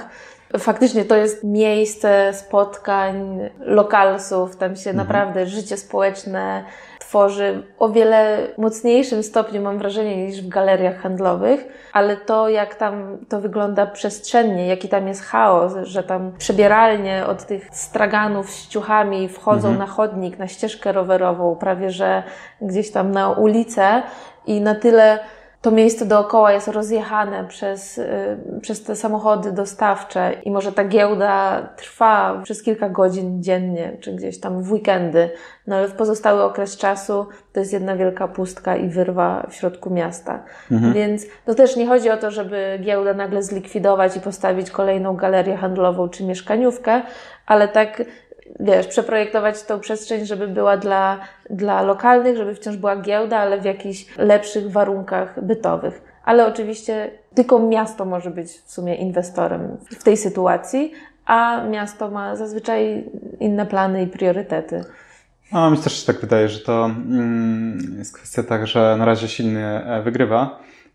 Speaker 1: Faktycznie to jest miejsce spotkań lokalsów, tam się naprawdę życie społeczne tworzy o wiele mocniejszym stopniu, mam wrażenie, niż w galeriach handlowych, ale to, jak tam to wygląda przestrzennie, jaki tam jest chaos, że tam przebieralnie od tych straganów z ciuchami wchodzą na chodnik, na ścieżkę rowerową, prawie że gdzieś tam na ulicę i na tyle to miejsce dookoła jest rozjechane przez te samochody dostawcze i może ta giełda trwa przez kilka godzin dziennie, czy gdzieś tam w weekendy, no ale w pozostały okres czasu to jest jedna wielka pustka i wyrwa w środku miasta. Więc to też nie chodzi o to, żeby giełdę nagle zlikwidować i postawić kolejną galerię handlową czy mieszkaniówkę, ale tak przeprojektować tą przestrzeń, żeby była dla lokalnych, żeby wciąż była giełda, ale w jakichś lepszych warunkach bytowych. Ale oczywiście tylko miasto może być w sumie inwestorem w tej sytuacji, a miasto ma zazwyczaj inne plany i priorytety.
Speaker 2: Mi też się tak wydaje, że to jest kwestia tak, że na razie silny wygrywa.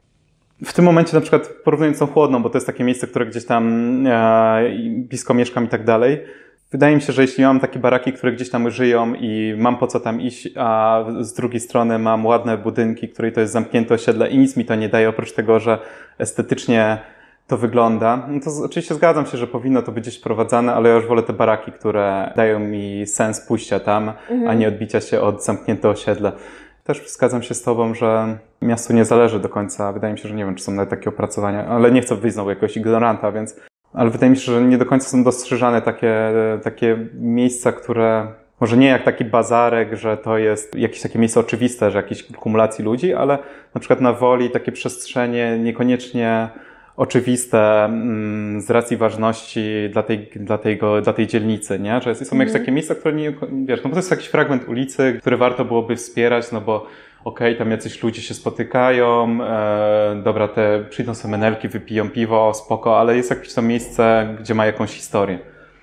Speaker 2: W tym momencie na przykład porównując tą Chłodną, bo to jest takie miejsce, które gdzieś tam blisko mieszkam i tak dalej, wydaje mi się, że jeśli mam takie baraki, które gdzieś tam żyją i mam po co tam iść, a z drugiej strony mam ładne budynki, której to jest zamknięte osiedle i nic mi to nie daje, oprócz tego, że estetycznie to wygląda, no to oczywiście zgadzam się, że powinno to być gdzieś wprowadzane, ale ja już wolę te baraki, które dają mi sens pójścia tam, a nie odbicia się od zamknięte osiedle. Też zgadzam się z Tobą, że miastu nie zależy do końca. Wydaje mi się, że nie wiem, czy są nawet takie opracowania, ale nie chcę wyjść znowu jakiegoś ignoranta, więc ale wydaje mi się, że nie do końca są dostrzeżane takie miejsca, które może nie jak taki bazarek, że to jest jakieś takie miejsce oczywiste, że jakieś kumulacji ludzi, ale na przykład na Woli takie przestrzenie niekoniecznie oczywiste z racji ważności dla tej dzielnicy, nie? Że są jakieś takie miejsca, które nie, wiesz, no bo to jest jakiś fragment ulicy, który warto byłoby wspierać, no bo tam jacyś ludzie się spotykają, dobra, przyjdą sobie menelki, wypiją piwo, spoko, ale jest jakieś to miejsce, gdzie ma jakąś historię.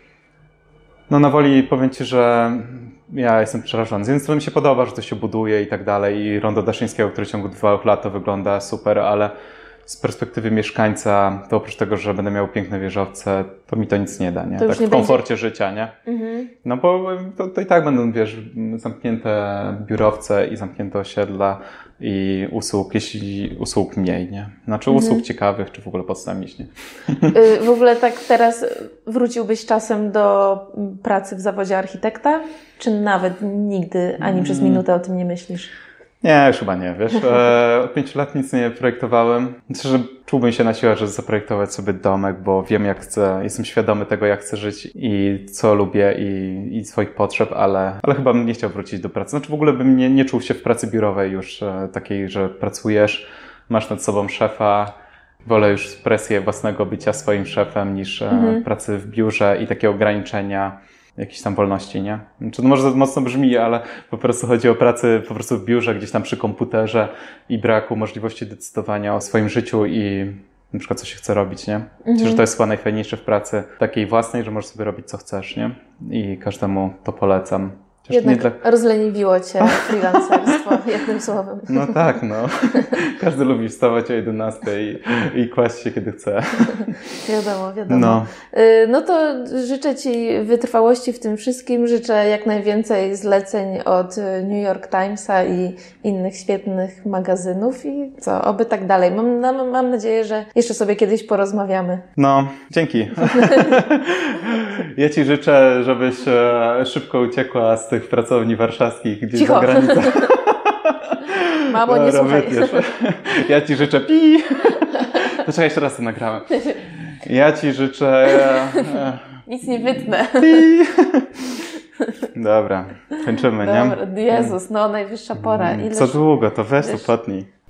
Speaker 2: No na Woli powiem Ci, że ja jestem przerażony. Z jednej strony mi się podoba, że to się buduje i tak dalej i Rondo Daszyńskiego, które w ciągu 2 lat to wygląda super, ale z perspektywy mieszkańca, to oprócz tego, że będę miał piękne wieżowce, to mi to nic nie da, nie?
Speaker 1: To
Speaker 2: tak
Speaker 1: nie
Speaker 2: w komforcie życia, nie? No bo to i tak będą, wiesz, zamknięte biurowce i zamknięte osiedla i usług mniej, nie? Znaczy usług ciekawych, czy w ogóle podstamić, nie?
Speaker 1: W ogóle tak teraz wróciłbyś czasem do pracy w zawodzie architekta? Czy nawet nigdy, ani przez minutę o tym nie myślisz?
Speaker 2: Nie, już chyba nie, wiesz. Od 5 lat nic nie projektowałem. Myślę, że czułbym się na siłę, żeby zaprojektować sobie domek, bo wiem jak chcę, jestem świadomy tego, jak chcę żyć i co lubię i swoich potrzeb, ale chyba bym nie chciał wrócić do pracy. Znaczy w ogóle bym nie czuł się w pracy biurowej już takiej, że pracujesz, masz nad sobą szefa. Wolę już presję własnego bycia swoim szefem niż pracy w biurze i takie ograniczenia jakiejś tam wolności, nie? Znaczy, to może mocno brzmi, ale po prostu chodzi o pracę po prostu w biurze, gdzieś tam przy komputerze i braku możliwości decydowania o swoim życiu i na przykład co się chce robić, nie? Myślę, że to jest chyba najfajniejsze w pracy takiej własnej, że możesz sobie robić co chcesz, nie? I każdemu to polecam.
Speaker 1: Jednak rozleniwiło Cię freelancerstwo, jednym słowem.
Speaker 2: No tak, no. Każdy lubi wstawać o 11 i kłaść się kiedy chce.
Speaker 1: Wiadomo. No to życzę Ci wytrwałości w tym wszystkim. Życzę jak najwięcej zleceń od New York Timesa i innych świetnych magazynów i oby tak dalej. Mam nadzieję, że jeszcze sobie kiedyś porozmawiamy.
Speaker 2: No, dzięki. Ja Ci życzę, żebyś szybko uciekła z tych pracowni warszawskich gdzieś za granicą.
Speaker 1: Mamo, nie słuchaj.
Speaker 2: Ja Ci życzę To czekaj, jeszcze raz to nagrałem. Ja Ci życzę...
Speaker 1: Nic nie wytnę.
Speaker 2: Dobra, kończymy, nie?
Speaker 1: Dobra, Jezus, najwyższa pora.
Speaker 2: Co długo, to weź to potnij.